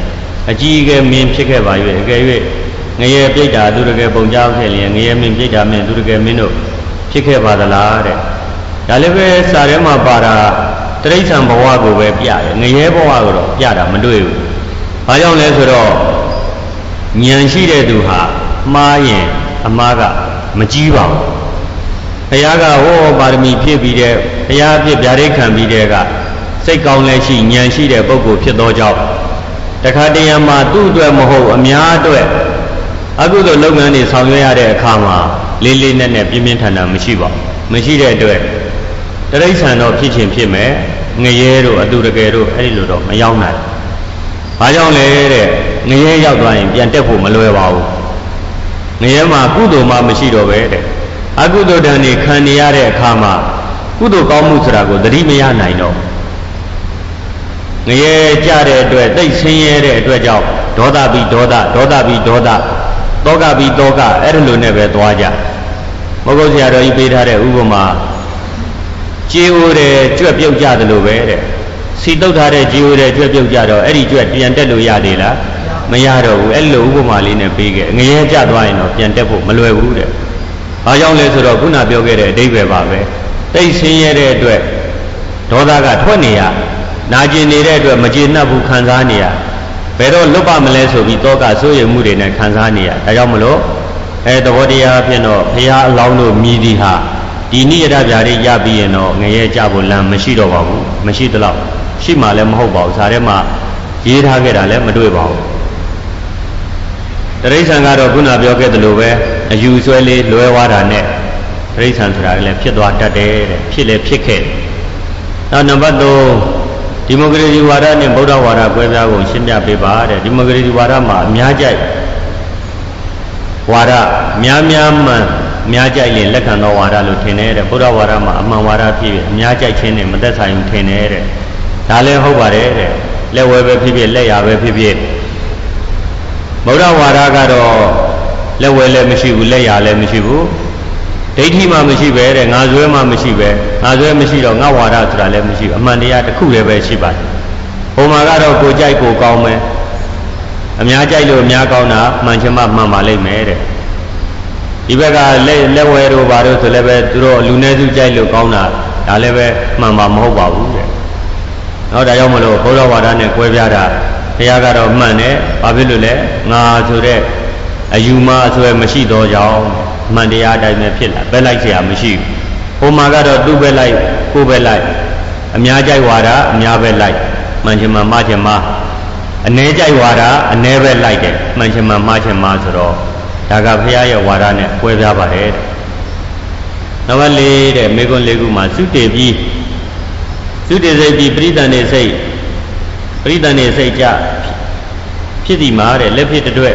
အကြီးကဲမင်းဖြစ်ခဲ့ပါ၍အကယ်၍ငရဲပြိတ္တာသူတကယ်ပုံကြောက်ခဲ့လျင်ငရဲမင်းပြိတ္တာမင်းသူတကယ်မင်းတို့ဖြစ်ခဲ့ပါသလားတဲ့ဒါလည်းပဲစာထဲမှာပါတာတိရစ္ဆာန်ဘဝကိုပဲပြတယ်ငရဲဘဝကိုတော့ပြတာမတွေ့ဘူးဘာကြောင့်လဲဆိုတော့ဉာဏ်ရှိတဲ့သူဟာမှားရင်အမှားကမကြီးပါဘူးဘုရားကဟောပါရမီဖြည့်ပြီးတဲ့ဘုရားပြည့်ဗျာဒိတ်ခံပြီးတဲ့ကစိတ်ကောင်းလည်းရှိဉာဏ်ရှိတဲ့ပုဂ္ဂိုလ်ဖြစ်သောကြောင့်တခါတရံမှာသူ့အတွက်မဟုတ်အများအတွက်အကုသိုလ်လုပ်ငန်းတွေဆောင်ရွက်ရတဲ့အခါမှာလေးလေးနက်နက်ပြင်းပြင်းထန်ထန်မရှိပါဘူးမရှိတဲ့အတွက်တရိစ္ဆာန်တော့ဖြစ်ချင်းဖြစ်မယ်ငရဲတို့အတူတကယ်တို့အဲ့ဒီလိုတော့မရောက်နိုင်ဘာကြောင့်လဲတဲ့ငရဲရောက်သွားရင်ပြန်တက်ဖို့မလွယ်ပါဘူးငရဲမှာကုသိုလ်မှမရှိတော့ပဲတဲ့အကုသိုလ်တန်တွေခံနေရတဲ့အခါမှာကုသိုလ်ကောင်းမှုဆိုတာကိုသတိမရနိုင်တော့ငရဲကြတဲ့အတွက်တိတ်ဆင်းရဲတဲ့အတွက်ကြောင့်ဒေါသပြီးဒေါသဒေါသပြီးဒေါသတောကပြီးတောကအဲ့ဒီလိုနဲ့ပဲသွားကြမဟုတ်ဆရာတော်ကြီးပေးထားတဲ့ဥပမာကြေးအိုးတဲ့ကြွက်ပြုတ်ကြတယ်လို့ပဲတဲ့စီတုတ်ထားတဲ့ကြေးအိုးတဲ့ကြွက်ပြုတ်ကြတော့အဲ့ဒီကြွက်ပြန်တက်လို့ရသေးလားမရတော့ဘူးအဲ့လိုဥပမာလေးနဲ့ပေးခဲ့ငရဲကြသွားရင်တော့ပြန်တက်ဖို့မလွယ်ဘူးတဲ့ဘာကြောင့်လဲဆိုတော့ခုနပြောခဲ့တဲ့အဓိပ္ပာယ်ပါပဲတိတ်ဆင်းရဲတဲ့အတွက်ဒေါသကထွက်နေရနာကျင်နေတဲ့အတွက်မကျေနပ်ဘူးခံစားနေရဘယ်တော့လွတ်ပါမလဲဆိုပြီးတောကစိုးရိမ်မှုတွေနဲ့ခံစားနေရဒါကြောင့်မလို့အဲသဘောတရားဖြစ်တော့ဘုရားအလောင်းတို့မြည်သည်ဟာဒီနိယတဗျာတွေရပြီးရင်တော့ငရဲကြဖို့လမ်းမရှိတော့ပါဘူးမရှိသလောက်ရှိမှလည်းမဟုတ်ပါဘူးဇာထဲမှာရေးထားခဲ့တာလည်းမတွေ့ပါဘူးတရိစ္ဆာန်ကတော့ခုနပြောခဲ့သလိုပဲအယူဆွဲလေးလွဲသွားတာနဲ့တရိစ္ဆာန်ဆိုတာလည်းဖြစ်သွားတတ်တယ်တဲ့ဖြစ်လည်းဖြစ်ခဲ့နောက်နံပါတ်သုံးဒီမိုကရေစီဝါဒနဲ့ဗုဒ္ဓဝါဒကွဲပြားကုန်ရှင်းပြပေးပါတဲ့ဒီမိုကရေစီဝါဒမှာအများကြိုက်ဝါဒများများမှန်များကြိုက်ရင်လက်ခံသောဝါဒလို့ထင်တယ်တဲ့ဗုဒ္ဓဝါဒမှာအမှန်ဝါဒဖြစ်ပြီးအများကြိုက်ခြင်းနဲ့မသက်ဆိုင်ဘူးထင်တယ်တဲ့ဒါလည်းဟုတ်ပါတယ်တဲ့လက်ဝဲပဲဖြစ်ဖြစ်လက်ရပဲဖြစ်ဖြစ်ဗုဒ္ဓဝါဒကတော့လက်ဝဲလည်းမရှိဘူးလက်ရလည်းမရှိဘူးဒိဋ္ဌိမှမရှိပဲတဲ့ငါဇွဲမှမရှိပဲငါဇွဲမရှိတော့ငါဝါဒဆိုတာလည်းမရှိဘူးအမှန်တရားတစ်ခုလည်းပဲရှိပါတယ်ဟိုမှာကတော့ကိုကြိုက်ကိုကောင်းမယ်အများကြိုက်လို့အများကောင်းတာမှန်ချင်မှမှန်ပါလိမ့်မယ်တဲ့ဒီဘက်ကလက်လက်ဝဲတို့ဘာတို့ဆိုလည်းပဲသူတို့လူနည်းစုကြိုက်လို့ကောင်းတာဒါလည်းပဲမှန်ပါမဟုတ်ပါဘူးတဲ့နောက်ဒါကြောင့်မလို့ဘုရားဝါဒနဲ့ကွဲပြားတာဘုရားကတော့မှန်တယ်ဘာဖြစ်လို့လဲငါဆိုတဲ့အယူမှအဆွဲမရှိတော့ကြောင်းမှန်တရားအတိုင်းပဲဖြစ်လာပဲလိုက်เสียမရှိဘူးဟိုမှာကတော့သူ့ပဲလိုက်ကိုယ်ပဲလိုက်အများကြိုက်ဝါဒအများပဲလိုက်မှန်ချင်မှမှားချင်မှားအ ਨੇ ကြိုက်ဝါဒအ ਨੇ ပဲလိုက်တယ်မှန်ချင်မှမှားချင်မှားဆိုတော့ဒါကဘုရားရဲ့ဝါဒနဲ့ကွဲပြားပါတယ်တဲ့နံပါတ်လေးတဲ့မေခွန်းလေးခုမှာသုတေပြီးသုတေစိတ်ပြီးပရိသန်နေစိတ်ပရိသန်နေစိတ်ကြဖြစ်ဒီမှာတဲ့လက်ဖြစ်တဲ့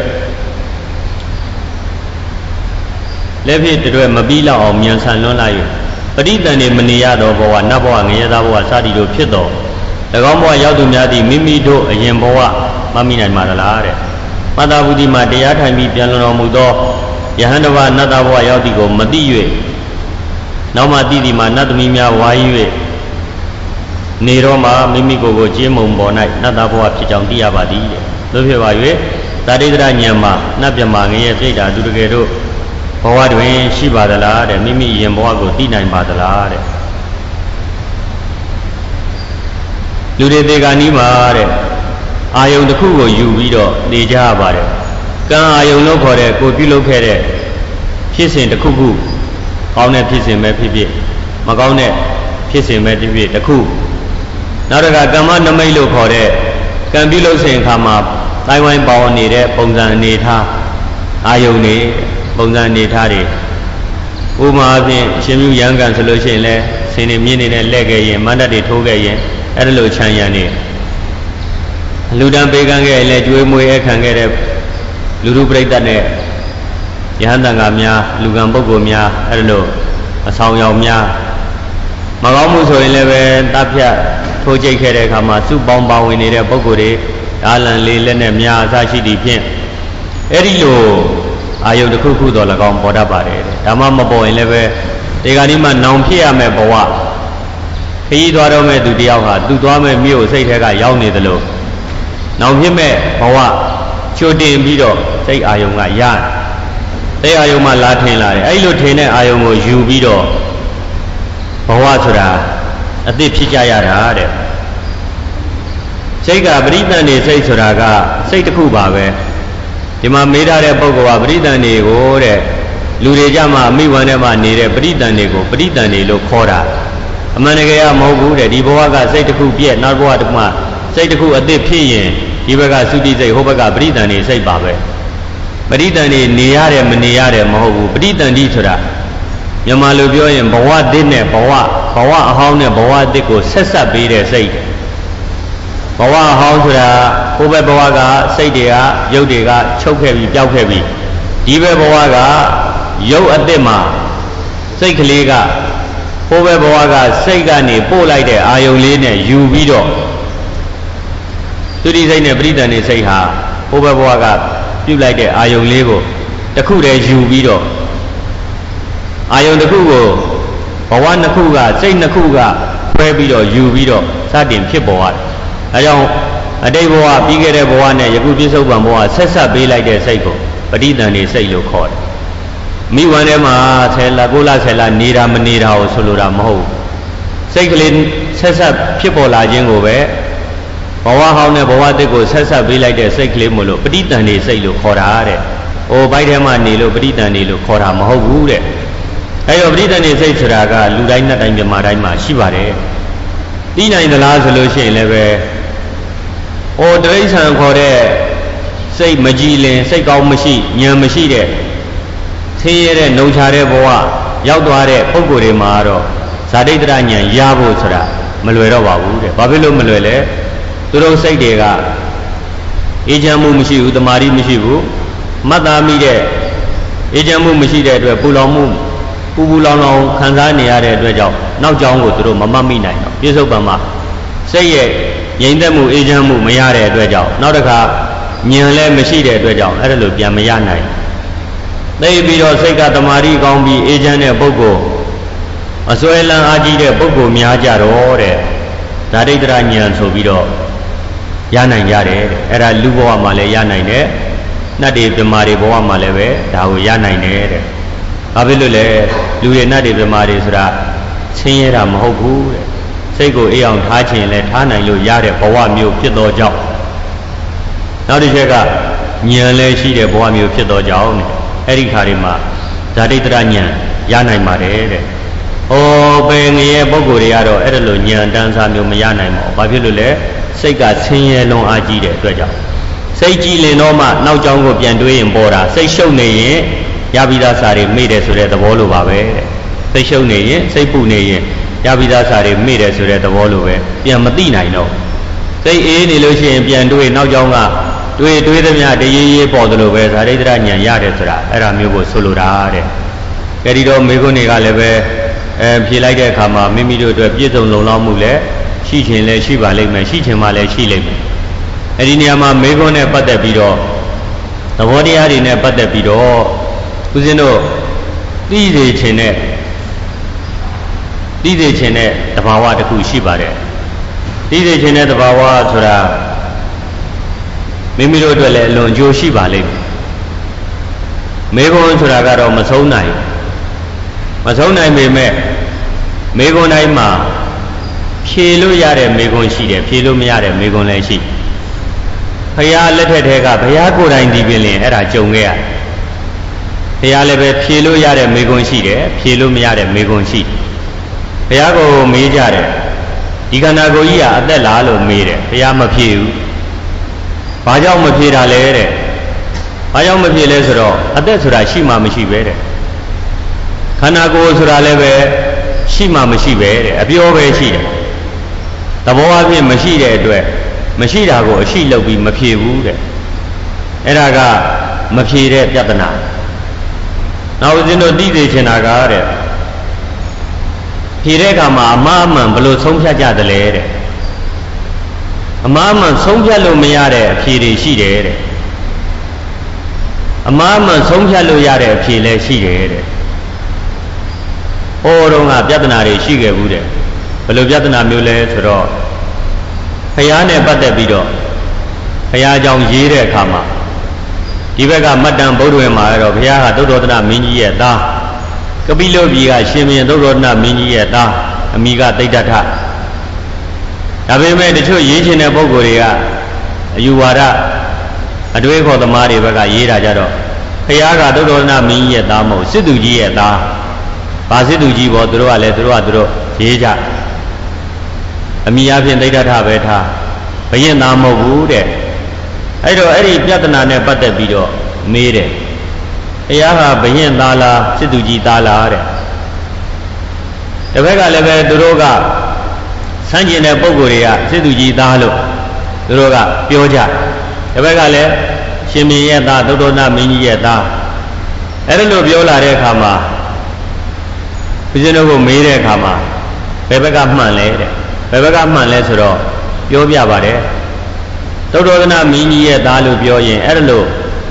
လက်ဖြစ်တဲ့မပြီးလောက်အောင်မြန်ဆန်လွန်းလာ၍ပရိသန်နေမနေရတော့ဘဝနတ်ဘဝငရဲသားဘဝစသည်တို့ဖြစ်တော်၎င်းဘဝရောက်သူများသည်မိမိတို့အရင်ဘဝမမိနိုင်ပါလားတဲ့မတ္တဗုဒ္ဓမှာတရားထိုင်ပြီးပြန်လွန်တော်မူသောယဟန်တဝနတ်သားဘဝရောက်သည်ကိုမသိ၍နောက်မှသိသည်မှာနတ်သမီးများဝါယီ၍နေတော့မှမိမိကိုယ်ကိုကျင်းမုံပေါ်၌နတ်သားဘဝဖြစ်ကြောင်းသိရပါသည်တဲ့သို့ဖြစ်ပါ၍သာတိတရဉာဏ်မှာနတ်ပြမငရဲပြိတ္တာသူတကယ်တို့ဘဝတွင်ရှိပါသလားတဲ့မိမိရင်ဘဝကိုသိနိုင်ပါသလားတဲ့လူတွေသေကနီးမှာတဲ့အာယုံတစ်ခုကိုယူပြီးတော့နေကြရပါတယ်ကံအာယုံလို့ခေါ်တဲ့ကိုပြုလုပ်ခဲ့တဲ့ဖြစ်စဉ်တစ်ခုခုကောင်းတဲ့ဖြစ်စဉ်ပဲဖြစ်ဖြစ်မကောင်းတဲ့ဖြစ်စဉ်ပဲဖြစ်ဖြစ်တစ်ခုနောက်တစ်ခါကမ္မနမိတ်လို့ခေါ်တဲ့ကံပြုလုပ်စဉ်အခါမှာတိုင်းဝိုင်းပေါင်းနေတဲ့ပုံစံအနေထားအာယုံတွေပုံစံအနေထားတွေဥပမာအဖြစ်အရှင်မြတ်ရံကံဆိုလို့ရှိရင်လဲဆင်းနေမြင့်နေတဲ့လက်ခဲ့ရင်မန္တတွေထိုးခဲ့ရင်အဲ့ဒါလိုခြံရံနေလူတန်းပေးကမ်းခဲ့လဲကျွေးမွေးအခမ်းခဲ့တဲ့လူလူပြိတ္တနဲ့ယဟန်တန်ကများလူကံပုဂ္ဂိုလ်များအဲ့ဒါလိုအဆောင်ရောက်များမကောင်းမှုဆိုရင်လည်းပဲတပ်ဖြတ်ထိုးကြိတ်ခဲ့တဲ့အခါမှာစုပေါင်းပါဝင်နေတဲ့ပုဂ္ဂိုလ်တွေဓာလန်လေးလက်နဲ့များအစရှိသည့်ဖြင့်အဲ့ဒီလိုအာယုတစ်ခုခုတော့၎င်းပေါ်တတ်ပါတယ်ဒါမှမပေါ်ရင်လည်းပဲဒီကနေ့မှနောင်ဖြစ်ရမယ့်ဘဝခရီးသွားတော့မဲ့သူတယောက်ဟာသူသွားမဲ့မြို့စိတ်ထဲကရောက်နေသလိုနောင်ဖြစ်မဲ့ဘဝချိုတင်ပြီးတော့စိတ်အာယုံကရစိတ်အာယုံမှာလာထင်လာတယ်အဲ့လိုထင်တဲ့အာယုံကိုယူပြီးတော့ဘဝဆိုတာအသစ်ဖြစ်ကြရတာတဲ့စိတ်ကပရိသန်နေစိတ်ဆိုတာကစိတ်တစ်ခုပါပဲဒီမှာမေးထားတဲ့ပုဂ္ဂိုလ်ကပရိသန်တွေကိုတဲ့လူတွေကြမှာအမိဝမ်းထဲမှာနေတဲ့ပရိသန်တွေကိုပရိသန်တွေလို့ခေါ်တာအမှန်တကယ်ကမဟုတ်ဘူးတဲ့ဒီဘဝကစိတ်တစ်ခုပြည့်နောက်ဘဝတစ်ခုမှစိတ်တစ်ခုအသစ်ဖြစ်ရင်ဒီဘက်ကသုတိစိတ်ဟိုဘက်ကပရိသန်တွေစိတ်ပါပဲပရိသန်တွေနေရတယ်မနေရတယ်မဟုတ်ဘူးပရိသန်တိဆိုတာမြန်မာလိုပြောရင်ဘဝသစ်နဲ့ဘဝဘဝအဟောင်းနဲ့ဘဝသစ်ကိုဆက်ဆက်ပေးတဲ့စိတ်ဘဝအဟောင်းဆိုတာဟိုဘက်ဘဝကစိတ်တွေကရုပ်တွေကချုပ်ခဲ့ပြီးပျောက်ခဲ့ပြီးဒီဘက်ဘဝကရုပ်အသစ်မှာစိတ်ကလေးကဟိုဘက်ဘဝကစိတ်ကနေပို့လိုက်တဲ့အာယုံလေးနဲ့ယူပြီးတော့သုတိစိတ်နဲ့ပရိသန်နေစိတ်ဟာဟိုဘက်ဘဝကပြုတ်လိုက်တဲ့အာယုံလေးကိုတစ်ခုတည်းယူပြီးတော့အာယုံတစ်ခုကိုဘဝနှစ်ခုကစိတ်နှစ်ခုကခွဲပြီးတော့ယူပြီးတော့စတင်ဖြစ်ပေါ်ရတယ်။အဲကြောင့်အတိတ်ဘဝပြီးခဲ့တဲ့ဘဝနဲ့ယခုပြစ္ဆုတ်ပံဘဝဆက်ဆက်ပေးလိုက်တဲ့စိတ်ကိုပဋိသန္ဓေစိတ်လို့ခေါ်တယ်။မိဝမ်းထဲမှာဆယ်လကိုးလဆယ်လနေတာမနေတာကိုဆိုလိုတာမဟုတ်ဘူး။စိတ်ကလေးဆက်ဆက်ဖြစ်ပေါ်လာခြင်းကိုပဲဘဝဟောင်းနဲ့ဘဝသစ်ကိုဆက်ဆက်ပေးလိုက်တဲ့စိတ်ကလေးမို့လို့ပဋိသန္ဓေစိတ်လို့ခေါ်တာတဲ့။အိုဘိုက်ထဲမှာနေလို့ပဋိသန္ဓေလို့ခေါ်တာမဟုတ်ဘူးတဲ့။အဲတော့ပဋိသန္ဓေစိတ်ဆိုတာကလူတိုင်းနတ်တိုင်းမြမာတိုင်းမှာရှိပါတယ်။သိနိုင်သလားဆိုလို့ရှိရင်လည်းပဲဟိုတိရစ္ဆာန်ခေါ်တဲ့စိတ်မကြည်လင်စိတ်ကောင်းမရှိဉာဏ်မရှိတဲ့ဆင်းရဲတဲ့နှုံချတဲ့ဘဝရောက်သွားတဲ့ပုဂ္ဂိုလ်တွေမှာတော့ဇာတိတ္တရဉာဏ်ရဖို့ဆိုတာမလွယ်တော့ပါဘူးတဲ့။ဘာဖြစ်လို့မလွယ်လဲ။သူတို့စိတ်တွေကအေးချမ်းမှုမရှိဘူးတမာရီမရှိဘူးမှတ်သားမိတဲ့အေးချမ်းမှုမရှိတဲ့အတွက်ပူလောင်မှုပူပူလောင်လောင်ခံစားနေရတဲ့အတွက်ကြောင့်နောက်ကြောင်းကိုသူတို့မမှတ်မိနိုင်တော့ပြစ္ဆုတ်ပံမှာစိတ်ရဲ့ငြိမ်သက်မှုအေးချမ်းမှုမရတဲ့အတွက်ကြောင့်နောက်တစ်ခါဉာဏ်လည်းမရှိတဲ့အတွက်ကြောင့်အဲ့ဒါလိုပြန်မရနိုင်သိပြီးတော့စိတ်ကတမာရီကောင်းပြီးအေးချမ်းတဲ့ပုဂ္ဂိုလ်အစွဲလန်းအားကြီးတဲ့ပုဂ္ဂိုလ်များကြတော့တဲ့ဓာတိတ္တရဉာဏ်ဆိုပြီးတော့ရနိုင်ကြတယ်တဲ့အဲ့ဒါလူဘဝမှာလည်းရနိုင်တယ်နတ်တွေပြမာတွေဘဝမှာလည်းပဲဒါကိုရနိုင်တယ်တဲ့ဘာဖြစ်လို့လဲလူတွေနတ်တွေပြမာတွေဆိုတာဆင်းရဲတာမဟုတ်ဘူးတဲ့စိတ်ကိုအေးအောင်ထားခြင်းလဲထားနိုင်လို့ရတဲ့ဘဝမျိုးဖြစ်သောကြောင့်နောက်တစ်ချက်ကဉာဏ်လည်းရှိတဲ့ဘဝမျိုးဖြစ်သောကြောင့်အဲ့ဒီခါတွေမှာဇာတိတ္တရဉာဏ်ရနိုင်ပါတယ်တဲ့။ဩပင်ငရဲပုဂ္ဂိုလ်တွေကတော့အဲ့ဒါလိုဉာဏ်တန်းစားမျိုးမရနိုင်ပါဘူး။ဘာဖြစ်လို့လဲစိတ်ကဆင်းရဲလွန်အားကြီးတဲ့အတွက်ကြောင့်စိတ်ကြည်လင်တော့မှနောက်ကြောင်းကိုပြန်တွေးရင်ပေါ်တာစိတ်ရှုပ်နေရင်ရပြီးသားစာတွေမေ့တယ်ဆိုတဲ့သဘောလိုပါပဲတဲ့စိတ်ရှုပ်နေရင်စိတ်ပူနေရင်ရပြီးသားစာတွေမေ့တယ်ဆိုတဲ့သဘောလိုပဲပြန်မသိနိုင်တော့စိတ်အေးနေလို့ရှိရင်ပြန်တွေးနောက်ကြောင်းကတွေးတွေးသမျှတရေရေးပေါ်တယ်လို့ပဲဇာတိတ္တရဉာဏ်ရတယ်ဆိုတာအဲ့ဒါမျိုးကိုဆိုလိုတာတဲ့ကြဒီတော့မိခွန်းတွေကလည်းပဲအဲဖြေလိုက်တဲ့အခါမှာမိမိတို့အတွက်ပြည့်စုံလုံလောက်မှုလည်းရှိခြင်းလည်းရှိပါလိမ့်မယ်ရှိခြင်းမှလည်းရှိလိမ့်မယ်အဲ့ဒီနေရာမှာမိခွန်းနဲ့ပတ်သက်ပြီးတော့သဘောတရားတွေနဲ့ပတ်သက်ပြီးတော့ဦးဇင်းတို့သိစေခြင်းနဲ့သိစေခြင်းနဲ့တဘာဝတစ်ခုရှိပါတယ်သိစေခြင်းနဲ့တဘာဝဆိုတာမိမိတို့အတွက်လည်းအလွန်အကျိုးရှိပါလိမ့်မယ်မိခွန်းဆိုတာကတော့မဆုံးနိုင်မဆုံးနိုင်ပေမဲ့မိခွန်းတိုင်းမှာဖြေလို့ရတဲ့မိခွန်းရှိတယ်ဖြေလို့မရတဲ့မိခွန်းလည်းရှိဘုရားလက်ထက်ထဲကဘုရားကိုယ်တိုင်ဒီပင်လင်အဲ့ဒါကြုံခဲ့ရတယ်ဘုရားလည်းပဲဖြေလို့ရတဲ့မိခွန်းရှိတယ်ဖြေလို့မရတဲ့မိခွန်းရှိဘုရားကိုမေးကြတယ်ဒီခန္ဓာကိုယ်ကြီးကအသက်လားလို့မေးတယ်ဘုရားမဖြေဘူးဘာကြောင့်မဖြေတာလဲတဲ့ဘာကြောင့်မဖြေလဲဆိုတော့အသက်ဆိုတာရှိမှမရှိပဲတဲ့ခန္ဓာကိုယ်ဆိုတာလည်းပဲရှိမှမရှိပဲတဲ့အပြောပဲရှိတယ်သဘောအဖြစ်မရှိတဲ့အတွက်မရှိတာကိုအရှိလုပ်ပြီးမဖြေဘူးတဲ့အဲ့ဒါကမဖြေတဲ့ပြဿနာနောက်ဦးဇင်းတို့သိစေချင်တာကတဲ့ဖြေတဲ့အခါမှာအမှားအမှန်ဘယ်လိုဆုံးဖြတ်ကြသလဲတဲ့အမှားအမှန်ဆုံးဖြတ်လို့မရတဲ့အဖြေတွေရှိတယ်တဲ့အမှားအမှန်ဆုံးဖြတ်လို့ရတဲ့အဖြေလည်းရှိတယ်တဲ့ဟိုတုန်းကပြဿနာတွေရှိခဲ့ဘူးတဲ့ဘယ်လိုပြဿနာမျိုးလဲဆိုတော့ဘုရားနဲ့ပတ်သက်ပြီးတော့ဘရားကြောင့်ရေးတဲ့အခါမှာဒီဘက်ကမတ္တံဗုဒ္ဓဝင်မှာတော့ဘုရားကသုဒ္ဓောဒနမင်းကြီးရဲ့သားကပိလုပြည်ကရှင်ဘုရင်သုဒ္ဓောဒနမင်းကြီးရဲ့သားအမိကသိတ္တထဒါပေမဲ့တချို့ရေးချင်တဲ့ပုဂ္ဂိုလ်တွေကအယူဝါဒအတွေးခေါ်သမားတွေဘက်ကရေးတာကြတော့ဘုရားကသုဒ္ဓောဒနမင်းကြီးရဲ့သားမဟုတ်စစ်သူကြီးရဲ့သားဗာစစ်သူကြီးပေါ်သူတို့ကလည်းသူတို့ကသူတို့ရေးကြအမိအဖြစ်သိတ္တထပဲထားဘုရင်သားမဟုတ်ဘူးတဲ့အဲ့တော့အဲ့ဒီပြဿနာနဲ့ပတ်သက်ပြီးတော့မေးတယ်ဘုရားကဘုရင်သားလားစစ်သူကြီးသားလားတဲ့တပည့်ကလည်းပဲသူတို့ကဆန်းကျင်တဲ့ပုံကိုယ်တွေကစစ်သူကြီးသားလို့သူတို့ကပြောကြတပည့်ကလည်းရှင်မင်းရဲ့သားသုဒ္ဓောဒနမင်းကြီးရဲ့သားအဲ့ဒါလို့ပြောလာတဲ့အခါမှာဘုရားတို့ကိုမေးတဲ့အခါမှာဘယ်ဘက်ကမှန်လဲတဲ့ဘယ်ဘက်ကမှန်လဲဆိုတော့ပြောပြပါတယ်သုဒ္ဓောဒနမင်းကြီးရဲ့သားလို့ပြောရင်အဲ့ဒါလို့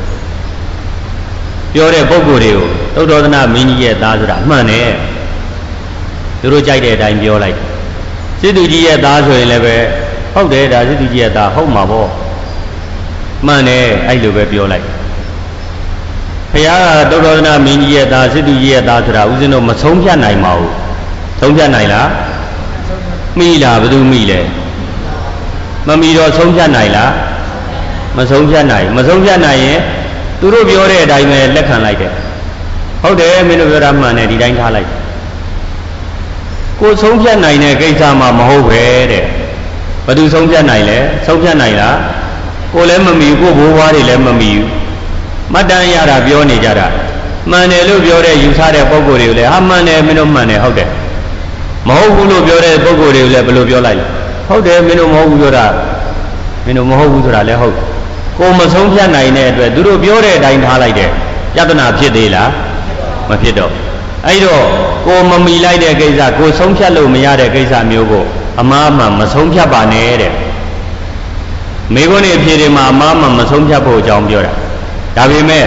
ပြောတဲ့ပုဂ္ဂိုလ်တွေကိုသုဒ္ဓောဒနမင်းကြီးရဲ့သားဆိုတာမှန်တယ်သူတို့ကြိုက်တဲ့အတိုင်းပြောလိုက်စစ်သူကြီးရဲ့သားဆိုရင်လည်းပဲဟုတ်တယ်ဒါစစ်သူကြီးရဲ့သားဟုတ်မှာပေါ့မှန်တယ်အဲ့လိုပဲပြောလိုက်ဘုရားကသုဒ္ဓောဒနမင်းကြီးရဲ့သားစစ်သူကြီးရဲ့သားဆိုတာဦးဇင်းတို့မဆုံးဖြတ်နိုင်ပါဘူးဆုံးဖြတ်နိုင်လားမိလားဘယ်သူမိလဲမမီတော့ဆုံးဖြတ်နိုင်လားမဆုံးဖြတ်နိုင်မဆုံးဖြတ်နိုင်ရင်သူတို့ပြောတဲ့အတိုင်းပဲလက်ခံလိုက်တယ်ဟုတ်တယ်မင်းတို့ပြောတာမှန်တယ်ဒီတိုင်းထားလိုက်ကိုဆုံးဖြတ်နိုင်တဲ့ကိစ္စမှမဟုတ်ပဲတဲ့ဘယ်သူဆုံးဖြတ်နိုင်လဲဆုံးဖြတ်နိုင်လားကိုလည်းမမီကိုဘိုးဘွားတွေလည်းမမီဘူးမတန်ရတာပြောနေကြတာမှန်တယ်လို့ပြောတဲ့ယူဆတဲ့ပုံကိုယ်တွေကိုလည်းဟာမှန်တယ်မင်းတို့မှန်တယ်ဟုတ်တယ်မဟုတ်ဘူးလို့ပြောတဲ့ပုံကိုယ်တွေကိုလည်းဘယ်လိုပြောလိုက်လဲဟုတ်တယ်မင်းတို့မဟုတ်ဘူးပြောတာမင်းတို့မဟုတ်ဘူးဆိုတာလည်းဟုတ်ကိုမဆုံးဖြတ်နိုင်တဲ့အတွက်သူတို့ပြောတဲ့အတိုင်းထားလိုက်တယ်ပြဿနာဖြစ်သေးလားမဖြစ်တော့အဲ့တော့ကိုမမီလိုက်တဲ့ကိစ္စကိုဆုံးဖြတ်လို့မရတဲ့ကိစ္စမျိုးကိုအမှားမှမဆုံးဖြတ်ပါနဲ့တဲ့မိဂုဏ်းအဖြစ်တွေမှာအမှားမှမဆုံးဖြတ်ဖို့အကြောင်းပြောတာဒါပေမဲ့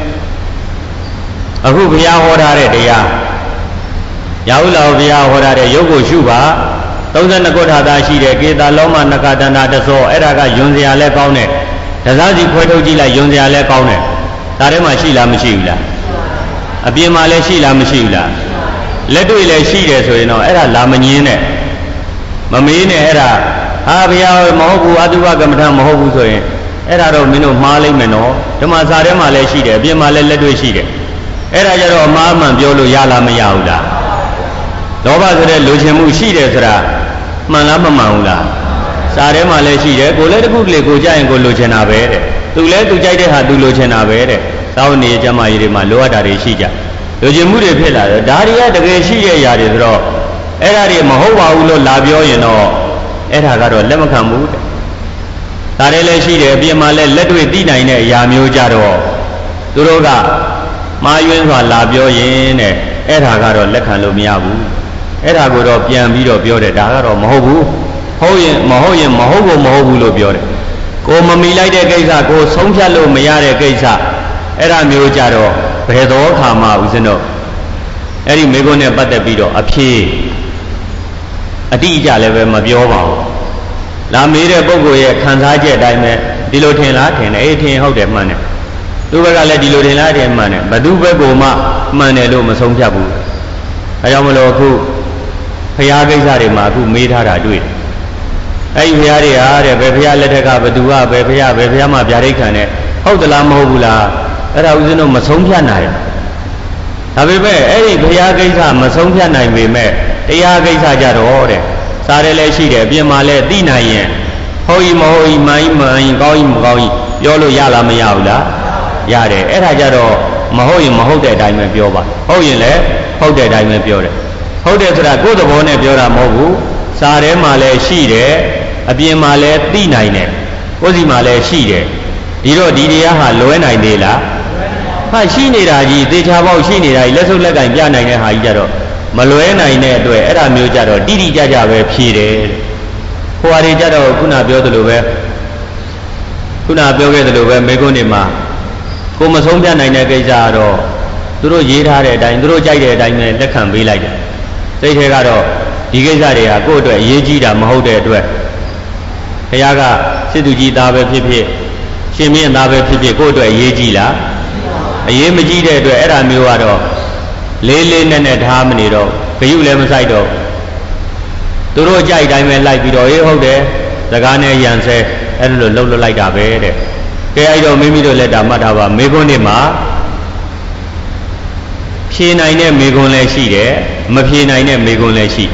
အခုဘုရားဟောထားတဲ့တရားရာဟုလောဘုရားဟောထားတဲ့ရုပ်ကိုရှုပါသုံးဆယ်နှစ်ခုထာသာရှိတယ်ကေတာလောမနကတန္တာတသောအဲ့ဒါကယွန်စရာလဲကောင်းတယ်တစားစီခွဲထုတ်ကြည့်လိုက်ယွန်စရာလဲကောင်းတယ်ဒါထဲမှာရှိလားမရှိဘူးလားအပြင်မှာလည်းရှိလားမရှိဘူးလားလက်တွေ့လည်းရှိတယ်ဆိုရင်တော့အဲ့ဒါလာမငင်းနဲ့မမေးနဲ့အဲ့ဒါဟာဘုရားမဟုတ်ဘူးအတုဝကမ္မထမဟုတ်ဘူးဆိုရင်အဲ့ဒါတော့မင်းတို့မှားလိုက်မယ်နော်ဓမ္မစာထဲမှာလည်းရှိတယ်အပြင်မှာလည်းလက်တွေ့ရှိတယ်အဲ့ဒါကြတော့အမှားမှန်ပြောလို့ရလားမရဘူးလားလောဘဆိုတဲ့လိုချင်မှုရှိတယ်ဆိုတာမှန်လားမမှန်ဘူးလားစာထဲမှာလည်းရှိတယ်ကိုလည်းတစ်ခုကလေးကိုကြရင်ကိုလိုချင်တာပဲတဲ့သူလည်းသူကြိုက်တဲ့ဟာသူလိုချင်တာပဲတဲ့သာဝနေကျမ်းမာရေးတွေမှာလိုအပ်တာတွေရှိကြလိုချင်မှုတွေဖြစ်လာတယ်ဒါတွေကတကယ်ရှိတဲ့အရာတွေဆိုတော့အဲ့ဒါတွေမဟုတ်ပါဘူးလို့လာပြောရင်တော့အဲ့ဒါကတော့လက်မခံဘူးတဲ့ဒါတွေလည်းရှိတယ်အပြင်မှာလည်းလက်တွေ့သိနိုင်တဲ့အရာမျိုးကြတော့သူတို့ကမှားယွင်းစွာလာပြောရင်တဲ့အဲ့ဒါကတော့လက်ခံလို့မရဘူးအဲ့ဒါကိုတော့ပြန်ပြီးတော့ပြောတယ်ဒါကတော့မဟုတ်ဘူးဟုတ်ရင်မဟုတ်ရင်မဟုတ်ဘူးမဟုတ်ဘူးလို့ပြောတယ်ကိုမမီလိုက်တဲ့ကိစ္စကိုဆုံးဖြတ်လို့မရတဲ့ကိစ္စအဲ့ဒါမျိုးကြတော့ဘယ်သောအခါမှဦးဇင်းတို့အဲ့ဒီမိဂုဏ်နဲ့ပတ်သက်ပြီးတော့အဖြေအတိအကျလည်းပဲမပြောပါဘူးလာမေးတဲ့ပုဂ္ဂိုလ်ရဲ့ခံစားချက်အတိုင်းပဲဒီလိုထင်လားထင်တယ်အေးထင်ဟုတ်တယ်မှန်တယ်သူဘက်ကလည်းဒီလိုထင်လားထင်မှန်တယ်ဘသူဘက်ကမှမှန်တယ်လို့မဆုံးဖြတ်ဘူးအဲကြောင့်မလို့အခုဘုရားကိစ္စတွေမှာအခုမေးထားတာတွေ့တယ်အဲ့ဒီဘုရားတွေဟာတဲ့ဘယ်ဘုရားလက်ထက်ကဘသူကဘယ်ဘုရားဘယ်ဘုရားမှဗျာဒိတ်ခံတဲ့ဟုတ်သလားမဟုတ်ဘူးလားအဲ့ဒါဦးဇင်းတို့မဆုံးဖြတ်နိုင်ဒါပေမဲ့အဲ့ဒီဘုရားကိစ္စမဆုံးဖြတ်နိုင်ပေမဲ့တရားကိစ္စကြတော့တဲ့စားတယ်လည်းရှိတယ်အပြင်မှာလည်းသိနိုင်ရင်ဟုတ်ဤမဟုတ်ဤမှန်ဤမှန်ဤကောင်းဤမကောင်းဤပြောလို့ရလားမရဘူးလားရတယ်အဲ့ဒါကြတော့မဟုတ်ရင်မဟုတ်တဲ့အတိုင်းပဲပြောပါဟုတ်ရင်လည်းဟုတ်တဲ့အတိုင်းပဲပြောတယ်ဟုတ်တယ်ဆိုတာကိုယ်သဘောနဲ့ပြောတာမဟုတ်ဘူးစားထဲမှာလည်းရှိတယ်အပြင်မှာလည်းသိနိုင်တယ်ကိုယ်စီမှာလည်းရှိတယ်ဒီတော့ဒီတရားဟာလွဲနိုင်သေးလားဟာရှိနေတာကြီးသေချာပေါက်ရှိနေတာကြီးလက်စုပ်လက်ကင်ပြနိုင်တဲ့ဟာကြီးကြတော့မလွဲနိုင်တဲ့အတွက်အဲ့ဒါမျိုးကြတော့တိတိကျကျပဲဖြေတယ်ဟိုဟာတွေကြတော့ခုနပြောသလိုပဲခုနပြောခဲ့သလိုပဲမေကုန်းတွေမှာကိုမဆုံးပြနိုင်တဲ့ကိစ္စကတော့သူတို့ရေးထားတဲ့အတိုင်းသူတို့ကြိုက်တဲ့အတိုင်းပဲလက်ခံပေးလိုက်တယ်စိတ်ထဲကတော့ဒီကိစ္စတွေကကိုယ့်အတွက်အရေးကြီးတာမဟုတ်တဲ့အတွက်ဘုရားကစစ်သူကြီးသားပဲဖြစ်ဖြစ်ရှင်မြင့်သားပဲဖြစ်ဖြစ်ကိုယ့်အတွက်အရေးကြီးလားအရေးမကြီးတဲ့အတွက်အဲ့ဒါမျိုးကတော့လေးလေးနက်နက်ထားမနေတော့ဂယုလည်းမဆိုင်တော့သူတို့ကြိုက်တိုင်းပဲလိုက်ပြီးတော့အေးဟုတ်တယ်စကားနဲ့ရန်ဆဲအဲ့လိုလှုပ်လှုပ်လိုက်တာပဲတဲ့ကဲအဲ့တော့မိမိတို့လက်တာမှတ်ထားပါမေခွန်းနေမှာဖြေနိုင်တဲ့မေခွန်းလည်းရှိတယ်မဖြေနိုင်တဲ့မေခွန်းလည်းရှိ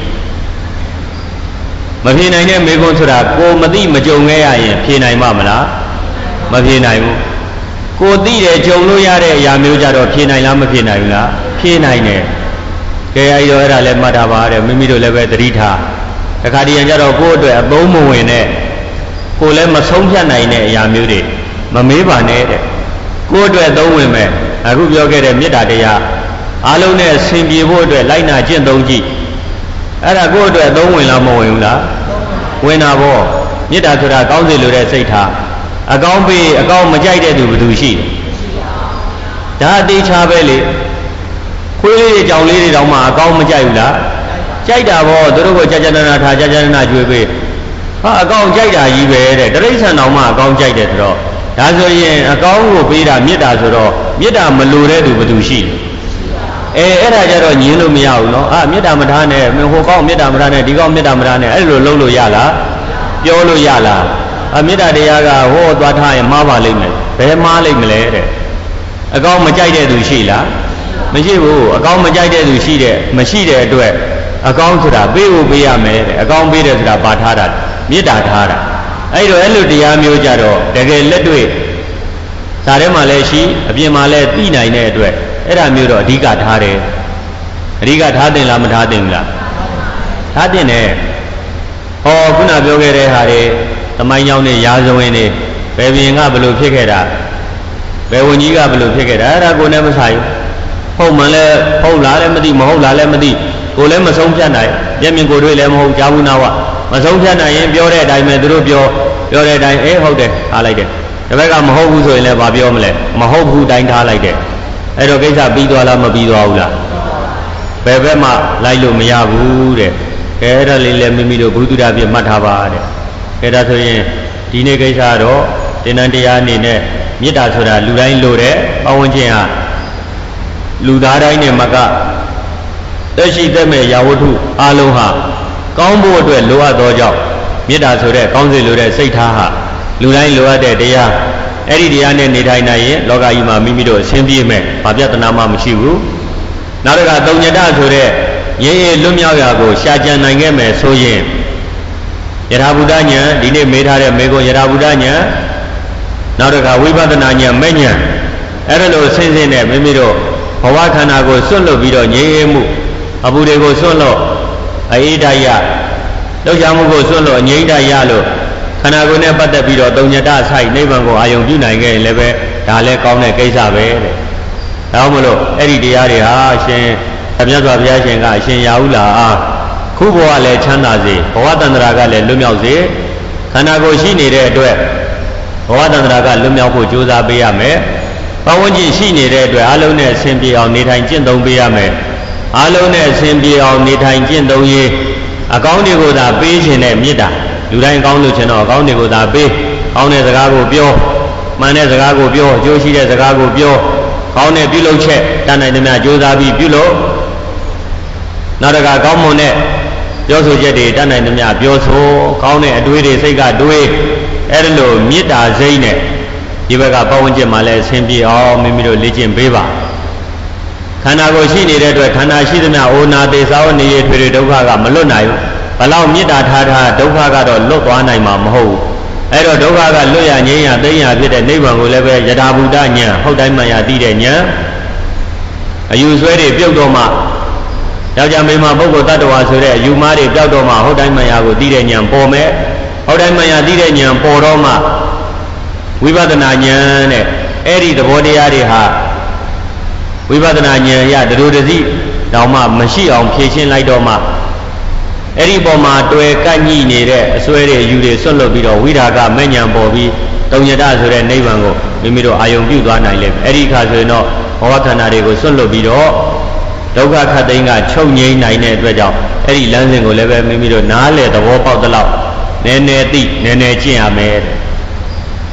မဖြေနိုင်တဲ့မေခွန်းဆိုတာကိုမသိမကြုံခဲ့ရရင်ဖြေနိုင်မှာမလားမဖြေနိုင်ဘူးကိုသိတယ်ကြုံလို့ရတဲ့အရာမျိုးကြတော့ဖြေနိုင်လားမဖြေနိုင်ဘူးလားဖြေနိုင်တယ်ကဲအဲ့တော့အဲ့ဒါလည်းမှတ်ထားပါတဲ့မိမိတို့လည်းပဲသတိထားတခါတည်းကျတော့ကိုယ့်အတွက်အသုံးမဝင်တဲ့ကိုယ်လည်းမဆုံးဖြတ်နိုင်တဲ့အရာမျိုးတွေမမေးပါနဲ့တဲ့ကိုယ့်အတွက်သုံးဝင်မဲ့အခုပြောခဲ့တဲ့မေတ္တာတရားအားလုံးနဲ့ဆင်ပြေဖို့အတွက်လိုက်နာကျင့်သုံးကြည့်အဲ့ဒါကိုယ့်အတွက်သုံးဝင်လားမဝင်ဘူးလားဝင်တာပေါ့မေတ္တာဆိုတာကောင်းစေလိုတဲ့စိတ်ထားအကောင်းပေးအကောင်းမကြိုက်တဲ့သူဘယ်သူရှိလဲဒါအသေးချာပဲလေခွေးလေးတွေကြောင်လေးတွေတောင်မှအကောင်းမကြိုက်ဘူးလားကြိုက်တာပေါ့သူတို့ကကြာကြာနာနာထားကြာကြာနာနာကြွေးပေးဟာအကောင်းကြိုက်တာကြီးပဲတဲ့တရိစ္ဆာန်တောင်မှအကောင်းကြိုက်တယ်ဆိုတော့ဒါဆိုရင်အကောင်းကိုပေးတာမေတ္တာဆိုတော့မေတ္တာမလိုတဲ့သူဘယ်သူရှိလဲအဲအဲ့ဒါကြတော့ညင်းလို့မရဘူးနော်အာမေတ္တာမထားနဲ့ဟိုကောင်းမေတ္တာမထားနဲ့ဒီကောင်းမေတ္တာမထားနဲ့အဲ့လိုလုပ်လို့ရလားပြောလို့ရလားအမေတ္တာတရားကဟောသွားထားရင်မှားပါလိမ့်မယ်ဘယ်မှားလိမ့်မလဲတဲ့အကောင်းမကြိုက်တဲ့သူရှိလားမရှိဘူးအကောင်းမကြိုက်တဲ့သူရှိတဲ့မရှိတဲ့အတွက်အကောင်းဆိုတာပေးဖို့ပေးရမယ်တဲ့အကောင်းပေးတယ်ဆိုတာပါထားတာမေတ္တာထားတာအဲ့တော့အဲ့လိုတရားမျိုးကြတော့တကယ်လက်တွေ့ဇာထဲမှာလည်းရှိအပြင်မှာလည်းသိနိုင်တဲ့အတွက်အဲ့ဒါမျိုးတော့အဓိကထားတယ်အဓိကထားတင်လားမထားတင်ဘူးလားထားတင်တယ်ဟောခုနပြောခဲ့တဲ့ဟာတွေသမိုင်းကြောင်းနဲ့ရာဇဝင်တွေဘယ်ပြင်ကဘလို့ဖြစ်ခဲ့တာဘယ်ဝန်ကြီးကဘလို့ဖြစ်ခဲ့တာအဲ့ဒါကိုလည်းမဆိုင်ဘူးဟုတ်မှန်လဲဟုတ်လားလည်းမသိမဟုတ်လားလည်းမသိကိုလည်းမဆုံးဖြတ်နိုင်မျက်မြင်ကိုယ်တွေ့လည်းမဟုတ်ကြားဘူးနာဝမဆုံးဖြတ်နိုင်ရင်ပြောတဲ့အတိုင်းပဲသူတို့ပြောပြောတဲ့အတိုင်းအေးဟုတ်တယ်ထားလိုက်တယ်ဒီဘက်ကမဟုတ်ဘူးဆိုရင်လည်းဘာပြောမလဲမဟုတ်ဘူးတိုင်းထားလိုက်တယ်အဲ့တော့ကိစ္စပြီးသွားလားမပြီးသွားဘူးလားဘယ်ဘက်မှလိုက်လို့မရဘူးတဲ့ကဲအဲ့ဒါလေးလည်းမိမိတို့ဘုဒ္ဓတာပြမှတ်ထားပါတဲ့ကဲဒါဆိုရင်ဒီနေ့ကိစ္စတော့တင်တန်းတရားအနေနဲ့မေတ္တာဆိုတာလူတိုင်းလိုတဲ့ပတ်ဝန်းကျင်ဟာလူသားတိုင်းနဲ့မကသက်ရှိသက်မဲ့ရာဝတ္ထုအလုံးဟာကောင်းဖို့အတွက်လိုအပ်သောကြောင့်မေတ္တာဆိုတဲ့ကောင်းစေလိုတဲ့စိတ်ထားဟာလူတိုင်းလိုအပ်တဲ့တရားအဲ့ဒီတရားနဲ့နေထိုင်နိုင်ရင်လောကကြီးမှာမိမိတို့အဆင်ပြေမယ်ဘာပြဿနာမှမရှိဘူးနောက်တစ်ခါတုံညတဆိုတဲ့ရေရေလွတ်မြောက်ရာကိုရှာကြံနိုင်ခဲ့မယ်ဆိုရင်ယထာဘုဒ္ဓဉာဏ်ဒီနေ့မေးထားတဲ့မေကွန်ယထာဘုဒ္ဓဉာဏ်နောက်တစ်ခါဝိပဿနာဉာဏ်မဲ့ဉာဏ်အဲ့ဒါလိုဆင်းဆင်းနဲ့မိမိတို့ဘဝခန္ဓာကိုစွန့်လွတ်ပြီးတော့ငြိမ်းမှုအပူတွေကိုစွန့်လွတ်အေးဓာရလှုပ်ရှားမှုကိုစွန့်လွတ်အငြိမ့်ဓာရလို့ခန္ဓာကိုယ်နဲ့ပတ်သက်ပြီးတော့တုံညတဆိုင်နိဗ္ဗာန်ကိုအာယုံပြုနိုင်ခဲ့ရင်လည်းပဲဒါလည်းကောင်းတဲ့ကိစ္စပဲတဲ့။ဒါမှမလို့အဲ့ဒီတရားတွေဟာအရှင်မြတ်စွာဘုရားရှင်ကအရှင်ရာဟုလာအားခုဘဝလည်းချမ်းသာစေဘဝတန္တရာကလည်းလွတ်မြောက်စေခန္ဓာကိုယ်ရှိနေတဲ့အတွက်ဘဝတန္တရာကလွတ်မြောက်ဖို့ကြိုးစားပေးရမယ်။ပတ်ဝန်းကျင်ရှိနေတဲ့အတွက်အလုံးနဲ့အစဉ်ပြေအောင်နေထိုင်ကျင့်သုံးပေးရမယ်။အလုံးနဲ့အစဉ်ပြေအောင်နေထိုင်ကျင့်သုံးရေးအကောင်းတွေကိုသာပေးခြင်းနဲ့မေတ္တာလူတိုင်းကောင်းလို့ချင်တော့အကောင်းတွေကိုသာပေးကောင်းတဲ့စကားကိုပြောမှန်တဲ့စကားကိုပြောအကျိုးရှိတဲ့စကားကိုပြောကောင်းတဲ့ပြုလုပ်ချက်တတ်နိုင်သမျှကြိုးစားပြီးပြုလုပ်နောက်တစ်ခါကောင်းမွန်တဲ့ပြောဆိုချက်တွေတတ်နိုင်သမျှပြောဆိုကောင်းတဲ့အတွေးတွေစိတ်ကတွေးအဲ့ဒါလိုမေတ္တာစိတ်နဲ့ဒီဘက်ကပတ်ဝန်းကျင်မှာလည်းအဆင်ပြေအောင်မိမိတို့လေ့ကျင့်ပေးပါခန္ဓာကိုယ်ရှိနေတဲ့အတွက်ခန္ဓာရှိသမျှအိုနာသေးစားနေရထွေထွေဒုက္ခကမလွတ်နိုင်ဘူးဘလောက်မေတ္တာထားထားဒုက္ခကတော့လွတ်သွားနိုင်မှာမဟုတ်ဘူးအဲ့တော့ဒုက္ခကလွတ်ရငြိမ်းရသိရဖြစ်တဲ့နိဗ္ဗာန်ကိုလည်းပဲယထာဘုဒ္ဓဉာဏ်ဟုတ်တိုင်းမှန်ရသိတဲ့ဉာဏ်အယူဆွဲတွေပြုတ်တော့မှယောက်ျားမိန်းမပုဂ္ဂိုလ်တ attva ဆိုတဲ့အယူမားတွေပျောက်တော့မှဟုတ်တိုင်းမှန်ရကိုသိတဲ့ဉာဏ်ပေါ်မယ်ဟုတ်တိုင်းမှန်ရသိတဲ့ဉာဏ်ပေါ်တော့မှဝိပဿနာဉာဏ်နဲ့အဲ့ဒီသဘောတရားတွေဟာဝိပဿနာဉာဏ်ရတရူတစီတောင်မှမရှိအောင်ဖြည့်ရှင်းလိုက်တော့မှအဲ့ဒီပေါ်မှာတွေ့ကန့်ညိနေတဲ့အစွဲတွေအယူတွေဆွတ်လွတ်ပြီးတော့ဝိရာကမဲ့ဉာဏ်ပေါ်ပြီးတုံညတဆိုတဲ့နိဗ္ဗာန်ကိုမိမိတို့အာယုံပြုသွားနိုင်လိမ့်မယ်အဲ့ဒီခါဆိုရင်တော့ဘဝခန္ဓာတွေကိုဆွတ်လွတ်ပြီးတော့ဒုက္ခခတ်သိမ်းကချုပ်ငြိမ်းနိုင်တဲ့အတွက်ကြောင့်အဲ့ဒီလမ်းစဉ်ကိုလည်းပဲမိမိတို့နားလေသဘောပေါက်သလောက်နည်းနည်းသိနည်းနည်းကျင့်ရမယ်အ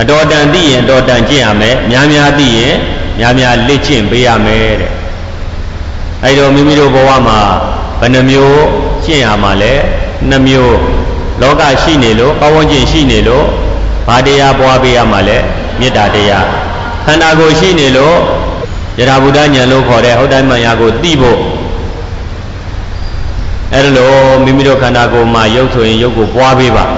အတော်တန်သိရင်အတော်တန်ကျင့်ရမယ်များများသိရင်များများလေ့ကျင့်ပေးရမယ်တဲ့အဲဒီတော့မိမိတို့ဘဝမှာဘယ်နှမျိုးကျင့်ရမှာလဲနှစ်မျိုးလောကရှိနေလို့ပဝန်းကျင်ရှိနေလို့ဘာတရားပွားပေးရမှာလဲမေတ္တာတရားခန္ဓာကိုယ်ရှိနေလို့ယထာဘုဒ္ဓဉာဏ်လို့ခေါ်တဲ့ဟုတ်တိုင်းမှန်ရာကိုသိဖို့အဲ့လိုမိမိတို့ခန္ဓာကိုယ်မှာရုပ်ဆိုရင်ရုပ်ကိုပွားပေးပါ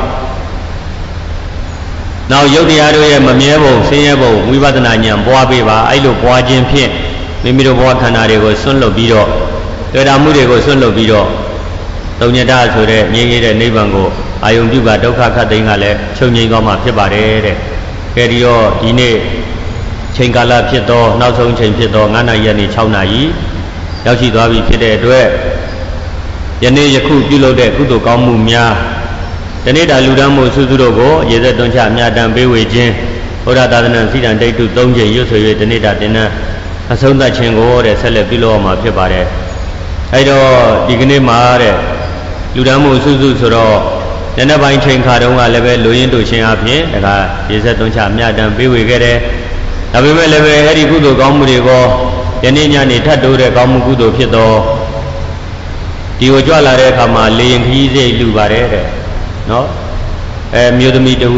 နောက်ရုပ်တရားတို့ရဲ့မမြဲပုံဆင်းရဲပုံဝိပဿနာဉာဏ်ပွားပေးပါအဲ့လိုပွားခြင်းဖြင့်မိမိတို့ဘဝခန္ဓာတွေကိုဆွန့်လွတ်ပြီးတော့တွေ့တာမှုတွေကိုဆွန့်လွတ်ပြီးတော့သုံးညတဆိုတဲ့ငြိမ်းရတဲ့နိဗ္ဗာန်ကိုအာယုံပြုပါဒုက္ခခတ်သိမ်းကလည်းချုပ်ငြိမ်းသွားမှာဖြစ်ပါတယ်တဲ့ကဲဒီတော့ဒီနေ့ချိန်ကာလဖြစ်သောနောက်ဆုံးချိန်ဖြစ်သော9နာရီကနေ6နာရီရောက်ရှိသွားပြီဖြစ်တဲ့အတွက်ယနေ့ယခုပြုလုပ်တဲ့ကုသိုလ်ကောင်းမှုများဒီနေ့တာလူတန်းမှုစုစုတို့ကိုရေသက်သွန်းချအမြတ်တမ်းပေးဝေခြင်းဘုရားသာသနာစိတ္တန်ဒိဋ္ဌု၃ချိန်ရွတ်ဆို၍ဒီနေ့တာတင်နှံအဆုံးသတ်ခြင်းကိုတဲ့ဆက်လက်ပြုလုပ်အောင်မှာဖြစ်ပါတယ်အဲတော့ဒီကနေ့မှာတဲ့လူတန်းမှုစုစုဆိုတော့ညနေပိုင်းချိန်ခါတုန်းကလည်းပဲလူရင်းတို့ရှင်အဖြစ်ဒါကရေသက်သွန်းချအမြတ်တမ်းပေးဝေခဲ့တယ်ဒါပေမဲ့လည်းပဲအဲ့ဒီကုသိုလ်ကောင်းမှုတွေကိုယနေ့ညနေထပ်တိုးတဲ့ကောင်းမှုကုသိုလ်ဖြစ်တော့ဒီကိုကြွလာတဲ့အခါမှာလေရင်ခကြီးစိတ်လူပါတယ်တဲ့နော်အဲမြို့သမီးတူ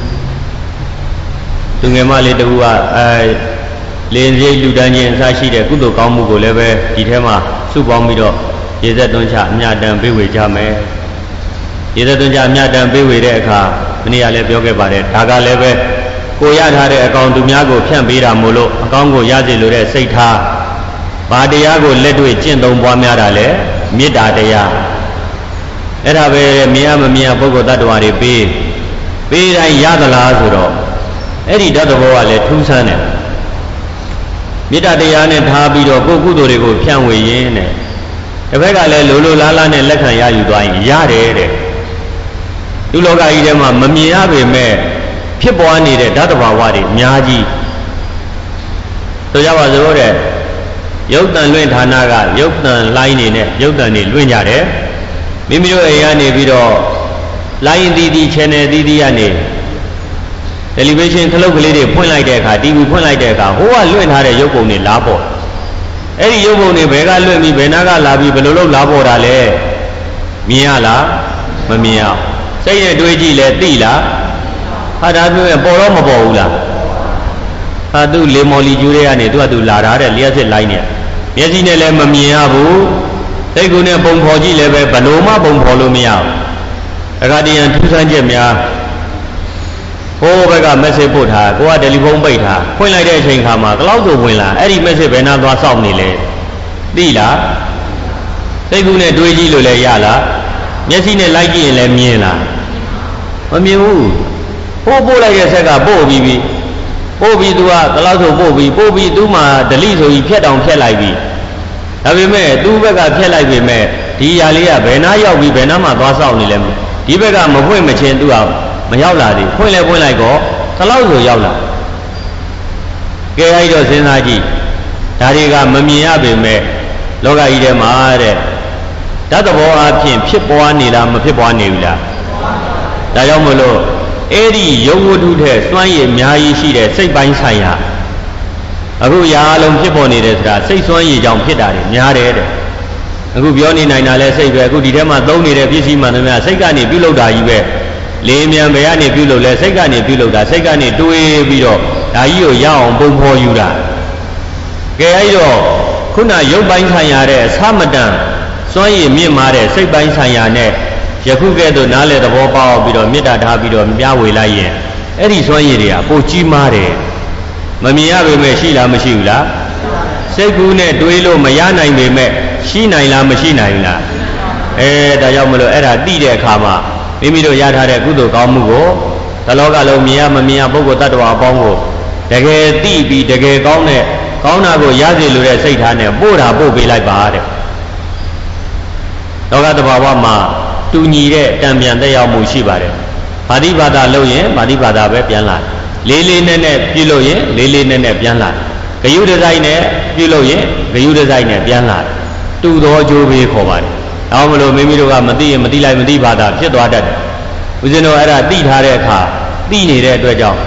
သူငယ်မလေးတူကအဲလေရင်စိတ်လူတန်းခြင်းအစရှိတဲ့ကုသိုလ်ကောင်းမှုကိုလည်းပဲဒီထဲမှာစုပေါင်းပြီးတော့ရေသက်သွန်းချအမြတ်တမ်းပေးဝေကြမယ်ရေသက်သွန်းချအမြတ်တမ်းပေးဝေတဲ့အခါမနေ့ကလည်းပြောခဲ့ပါတယ်ဒါကလည်းပဲကိုရထားတဲ့အကောင်သူများကိုဖြန့်ပေးတာမို့လို့အကောင်ကိုရစေလို့တဲ့စိတ်ထားဘာတရားကိုလက်တွေ့ကျင့်သုံးပွားများတာလဲမေတ္တာတရားအဲ့ဒါပဲမြင်ရမမြင်ရပုဂ္ဂိုလ်တ attva တွေပေးပေးတိုင်းရသလားဆိုတော့အဲ့ဒီတတ်တော်ကလည်းထူးဆန်းတယ်မေတ္တာတရားနဲ့ထားပြီးတော့ကိုယ်ကုသိုလ်တွေကိုဖြန့်ဝေရင်းနဲ့တစ်ဖက်ကလည်းလိုလိုလားလားနဲ့လက်ခံရယူသွားရင်ရတယ်တဲ့ဒီလောကကြီးထဲမှာမမြင်ရပေမဲ့ဖြစ်ပေါ်နေတဲ့ဓာတ်တဘာဝတွေအများကြီးဆိုကြပါစို့တဲ့ရုပ်တန်လွင့်ဌာနကရုပ်တန်လိုင်းနေနဲ့ရုပ်တန်နေလွင့်ကြတယ်မိမိတို့အိမ်ကနေပြီးတော့လိုင်းတီးတီး channel တီးတီးကနေ television ခလုတ်ကလေးတွေဖွင့်လိုက်တဲ့အခါ TV ဖွင့်လိုက်တဲ့အခါဟိုကလွင့်ထားတဲ့ရုပ်ပုံတွေလာပေါ်အဲ့ဒီရုပ်ပုံတွေဘယ်ကလွင့်ပြီးဘယ်နာကလာပြီးဘယ်လိုလုပ်လာပေါ်တာလဲမြင်ရလားမမြင်ရစိတ်နဲ့တွေးကြည့်လဲသိလားဟာဒါပြောရင်ပေါ်တော့မပေါ်ဘူးလားဟာသူ့လေမော်လီကျူးတွေကနေသူကသူလာတာတဲ့လျှက်စစ်လိုင်းနေမျက်စိနဲ့လည်းမမြင်ရဘူးစိတ်ကူနဲ့ပုံဖော်ကြည့်လည်းပဲဘလို့မှပုံဖော်လို့မရဘူးအခါတည်းရန်ထူးဆန်းချက်များဟိုဘက်က message ပို့ထားကိုကတယ်လီဖုန်းပိတ်ထားဖွင့်လိုက်တဲ့အချိန်ခါမှာကလောက်ဆိုဝင်လာအဲ့ဒီ message ဘယ်နာသွားစောင့်နေလဲသိလားစိတ်ကူနဲ့တွေးကြည့်လို့လည်းရလားမျက်စိနဲ့လိုက်ကြည့်ရင်လည်းမြင်လားမမြင်ဘူးပို့ပို့လိုက်တဲ့ဆက်ကပို့ပြီးပြီပို့ပြီးသူကကလောက်ဆိုပို့ပြီးပို့ပြီးသူ့မှာဒလိဆိုပြီးဖြတ်တောင်ဖြတ်လိုက်ပြီဒါပေမဲ့သူ့ဘက်ကဖြတ်လိုက်ပြီမဲ့ဒီຢာလေးကဘယ်နာရောက်ပြီးဘယ်နာမှသွားစောင့်နေလဲဒီဘက်ကမဖွင့်မချင်းသူကမရောက်လာသေးဖွင့်လဲဖွင့်လိုက်တော့ကလောက်ဆိုရောက်လာကဲအဲ့တော့စဉ်းစားကြည့်ဒါတွေကမမြင်ရပေမဲ့လောကကြီးထဲမှာတဲ့ဓာတ်သဘောအဖြစ်ဖြစ်ပွားနေလားမဖြစ်ပွားနေဘူးလားဒါကြောင့်မလို့အဲ့ဒီယုံဝတ္ထုထဲစွမ်းရည်အများကြီးရှိတဲ့စိတ်ပိုင်းဆိုင်ရာအခုရာအလုံးဖြစ်ပေါ်နေတယ်ဆိုတာစိတ်စွမ်းရည်ကြောင့်ဖြစ်တာတွေများတယ်တဲ့အခုပြောနေနိုင်တာလဲစိတ်ပဲအခုဒီထဲမှာသုံးနေတဲ့ပစ္စည်းမှန်သမျှစိတ်ကနေပြုလုပ်တာကြီးပဲလေမြန်ဘယ်ကနေပြုလုပ်လဲစိတ်ကနေပြုလုပ်တာစိတ်ကနေတွေးပြီးတော့ဒါကြီးကိုရအောင်ပုံဖော်ယူတာကဲအဲ့တော့ခုနရုပ်ပိုင်းဆိုင်ရာတဲ့အစမတန်စွမ်းရည်မြင့်မားတဲ့စိတ်ပိုင်းဆိုင်ရာနဲ့ယခုကဲ့သို့နားလေသဘောပေါက်ပြီးတော့မေတ္တာထားပြီးတော့မြားဝေလိုက်ရင်အဲ့ဒီစွမ်းရည်တွေကပိုကြီးမားတယ်မမြင်ရပေမဲ့ရှိလားမရှိဘူးလားစိတ်ကူးနဲ့တွေးလို့မရနိုင်ပေမဲ့ရှိနိုင်လားမရှိနိုင်လားအဲဒါကြောင့်မလို့အဲ့ဒါသိတဲ့အခါမှာမိမိတို့ရထားတဲ့ကုသိုလ်ကောင်းမှုကိုတလောကလုံးမြင်ရမမြင်ရပုဂ္ဂိုလ်တ attva အပေါင်းကိုတကယ်သိပြီးတကယ်ကောင်းတဲ့ကောင်းတာကိုရစေလိုတဲ့စိတ်ထားနဲ့ပို့တာပို့ပေးလိုက်ပါတဲ့လောကတဘာဝမှာတူညီတဲ့တံပြန်တက်ရောက်မှုရှိပါတယ်ဗာတိဘာသာလုပ်ရင်ဗာတိဘာသာပဲပြန်လာလေးလေးနဲ့နဲ့ပြုလုပ်ရင်လေးလေးနဲ့နဲ့ပြန်လာဂယုဒဇိုင်းနဲ့ပြုလုပ်ရင်ဂယုဒဇိုင်းနဲ့ပြန်လာတူသောအကျိုးပေးခေါ်ပါတယ်ဒါမှမလို့မိမိတို့ကမသိရင်မသိလိုက်မသိဘာသာဖြစ်သွားတတ်တယ်ဦးဇင်းတို့အဲ့ဒါသိထားတဲ့အခါသိနေတဲ့အတွက်ကြောင့်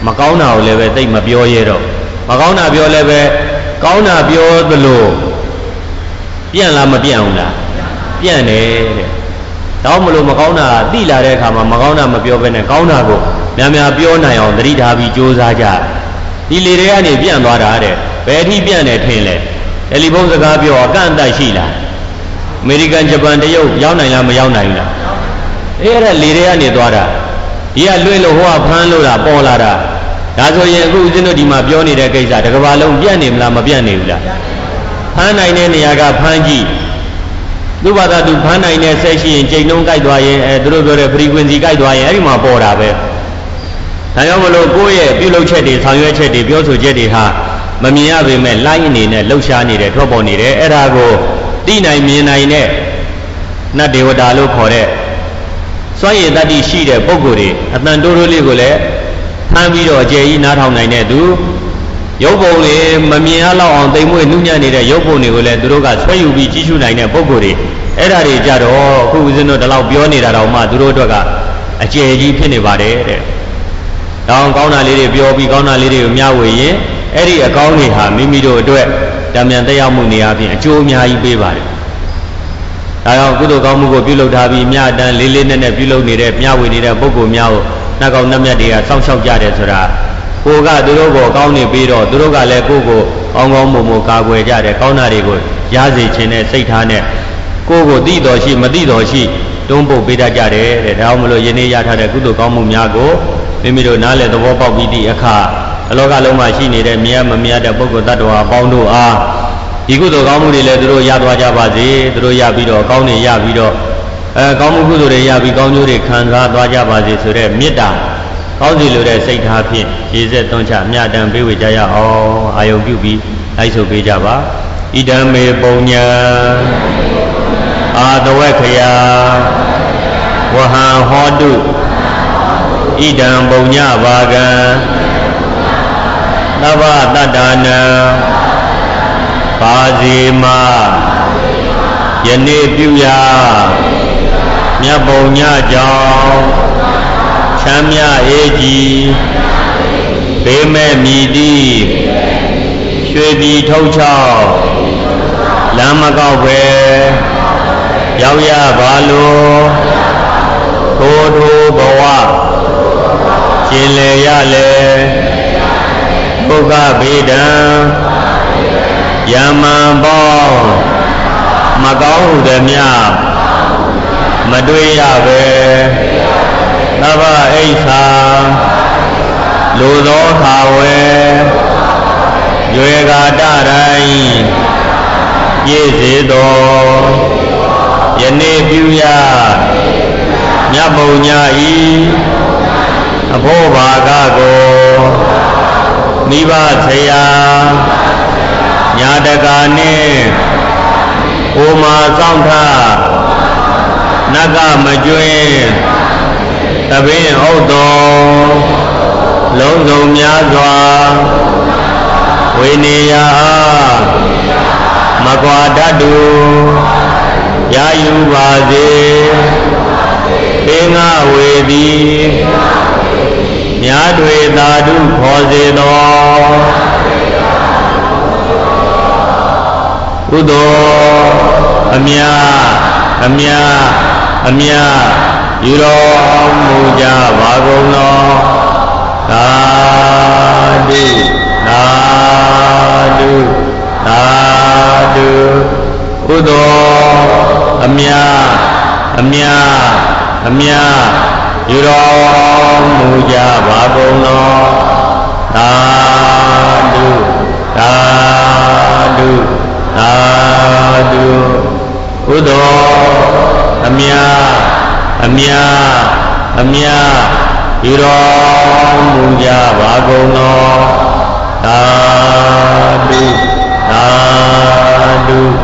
မကောင်းတာကိုလည်းပဲသိမပြောရတော့မကောင်းတာပြောလည်းပဲကောင်းတာပြောသလိုပြန့်လားမပြန့်ဘူးလားပြန့်တယ်တဲ့တော့မလို့မကောင်းတာသိလာတဲ့အခါမှာမကောင်းတာမပြောဘဲနဲ့ကောင်းတာကိုများများပြောနိုင်အောင်သတိထားပြီးကြိုးစားကြဒီလေတွေကနေပြန့်သွားတာတဲ့ဘယ်အထိပြန့်တယ်ထင်လဲတယ်လီဖုန်းစကားပြောအကန့်အသတ်ရှိလားအမေရိကန်ဂျပန်တရုတ်ရောက်နိုင်လားမရောက်နိုင်ဘူးလားအေးအဲ့ဒါလေတွေကနေသွားတာဒီကလွှဲလို့ဟိုကဖမ်းလို့တာပေါ်လာတာဒါဆိုရင်အခုဦးဇင်းတို့ဒီမှာပြောနေတဲ့ကိစ္စတစ်ကမ္ဘာလုံးပြန့်နေမလားမပြန့်နေဘူးလားဖမ်းနိုင်တဲ့နေရာကဖမ်းကြည့်သူ့ဘာသာသူဖမ်းနိုင်တဲ့ဆက်ရှိရင်ချိန်နှုန်းကြိုက်သွားရင်အဲသူတို့ပြောတဲ့ frequency ကြိုက်သွားရင်အဲ့ဒီမှာပေါ်တာပဲဒါကြောင့်မလို့ကိုယ့်ရဲ့ပြုလုပ်ချက်တွေဆောင်ရွက်ချက်တွေပြောဆိုချက်တွေဟာမမြင်ရပေမဲ့လိုက်အနေနဲ့လှုပ်ရှားနေတယ်ထွက်ပေါ်နေတယ်အဲ့ဒါကိုသိနိုင်မြင်နိုင်တဲ့နတ်ဒေဝတာလို့ခေါ်တဲ့စွမ်းရည်တတ္တိရှိတဲ့ပုဂ္ဂိုလ်တွေအတန်တိုးတိုးလေးကိုလည်းဖမ်းပြီးတော့အကျယ်ကြီးနားထောင်နိုင်တဲ့သူရုပ်ပုံတွေမမြင်ရလောက်အောင်သိမ်မွေ့နှူးညံ့နေတဲ့ရုပ်ပုံတွေကိုလည်းသူတို့ကဆွဲယူပြီးကြည့်ရှုနိုင်တဲ့ပုဂ္ဂိုလ်တွေအဲ့ဒါတွေကြတော့အခုဦးဇင်းတို့ဒီလောက်ပြောနေတာတော့မှသူတို့အတွက်ကအကျယ်ကြီးဖြစ်နေပါတယ်တဲ့။တောင်းကောင်းတာလေးတွေပြောပြီးကောင်းတာလေးတွေကိုမျှဝေရင်အဲ့ဒီအကောင်းတွေဟာမိမိတို့အတွက်တံမြန်သက်ရောက်မှုနေရာဖြင့်အကျိုးအများကြီးပေးပါတယ်။ဒါကြောင့်ကုသိုလ်ကောင်းမှုကိုပြုလုပ်ထားပြီးမြတ်တမ်းလေးလေးနက်နက်ပြုလုပ်နေတဲ့မျှဝေနေတဲ့ပုဂ္ဂိုလ်များကိုနှက်ကောင်းနှက်မြတ်တွေကစောင့်ရှောက်ကြတယ်ဆိုတာကိုကသူတို့ကိုကောင်းနေပြီးတော့သူတို့ကလည်းကိုကိုကောင်းကောင်းမွန်မွန်ကာကွယ်ကြတယ်ကောင်းတာတွေကိုရစေခြင်းနဲ့စိတ်ထားနဲ့ကိုကိုသိတော်ရှိမသိတော်ရှိတွန်းပုတ်ပေးတတ်ကြတယ်တဲ့ဒါကြောင့်မလို့ယနေ့ရထားတဲ့ကုသိုလ်ကောင်းမှုများကိုမိမိတို့နားလည်သဘောပေါက်ပြီးသည့်အခါအလောကလုံးမှာရှိနေတဲ့မြတ်မမြတ်တဲ့ပုဂ္ဂိုလ်တ attva အပေါင်းတို့အားဒီကုသိုလ်ကောင်းမှုတွေလည်းသူတို့ရသွားကြပါစေသူတို့ရပြီးတော့ကောင်းနေရပြီးတော့အဲကောင်းမှုကုသိုလ်တွေရပြီးကောင်းကျိုးတွေခံစားသွားကြပါစေဆိုတဲ့မေတ္တာကောင်းစီလိုတဲ့စိတ်ထားဖြင့်ရေစက်သွန်းချအမြတ်တမ်းပေးဝေကြရအောင်အာယုံပြုပြီးလိုက်ဆိုပေးကြပါဣဒံမေပုံညာအာတဝက်ခယာဝဟံဟောတုဣဒံပုံညဘာကံသဗ္ဗတတ္တနံပါစီမယနေ့ပြုရာမြတ်ပုံညကြောင့်ချမ်းမြအေးကြီးဘေးမဲ့မြည်တိရွှေပြည်ထုတ်ချောက်လမ်းမကောက်ပဲရောက်ရပါလို့ထိုးထိုးဘဝကျင်လေရလေဒုက္ခဗေဒံယမံပေါင်းမကောင်းသည်မြမတွေ့ရပဲသဗ္ဗအိဋ္ဌာလူသောခါဝဲရွေကာတတိုင်းပြည့်စေသောယနေ့ပြုရမြတ်ပုံညာဤအဖို့ဘာကကိုမိဘဆရာညာတကာနှင့်အိုမာဆောင်ထနဂမကျွင်းတပင်းဥဒ္တော်လုံးစုံများစွာဝိနေယမကွာတတ်သူရယူပါစေပေငါဝေသည်မြားတွေသာဓုခေါ်စေသောကုသိုလ်အမြအမြအမြယူတော်မူကြပါကုန်သောသာဓုသာဓုသာဓုကုသိုလ်အမြအမြအမြယူတော်မူကြပါကုန်သောသာဓုသာဓုသာဓုကုသိုလ်အမြအမြအမြယူတော်မူကြပါကုန်သောသာဓုသာဓု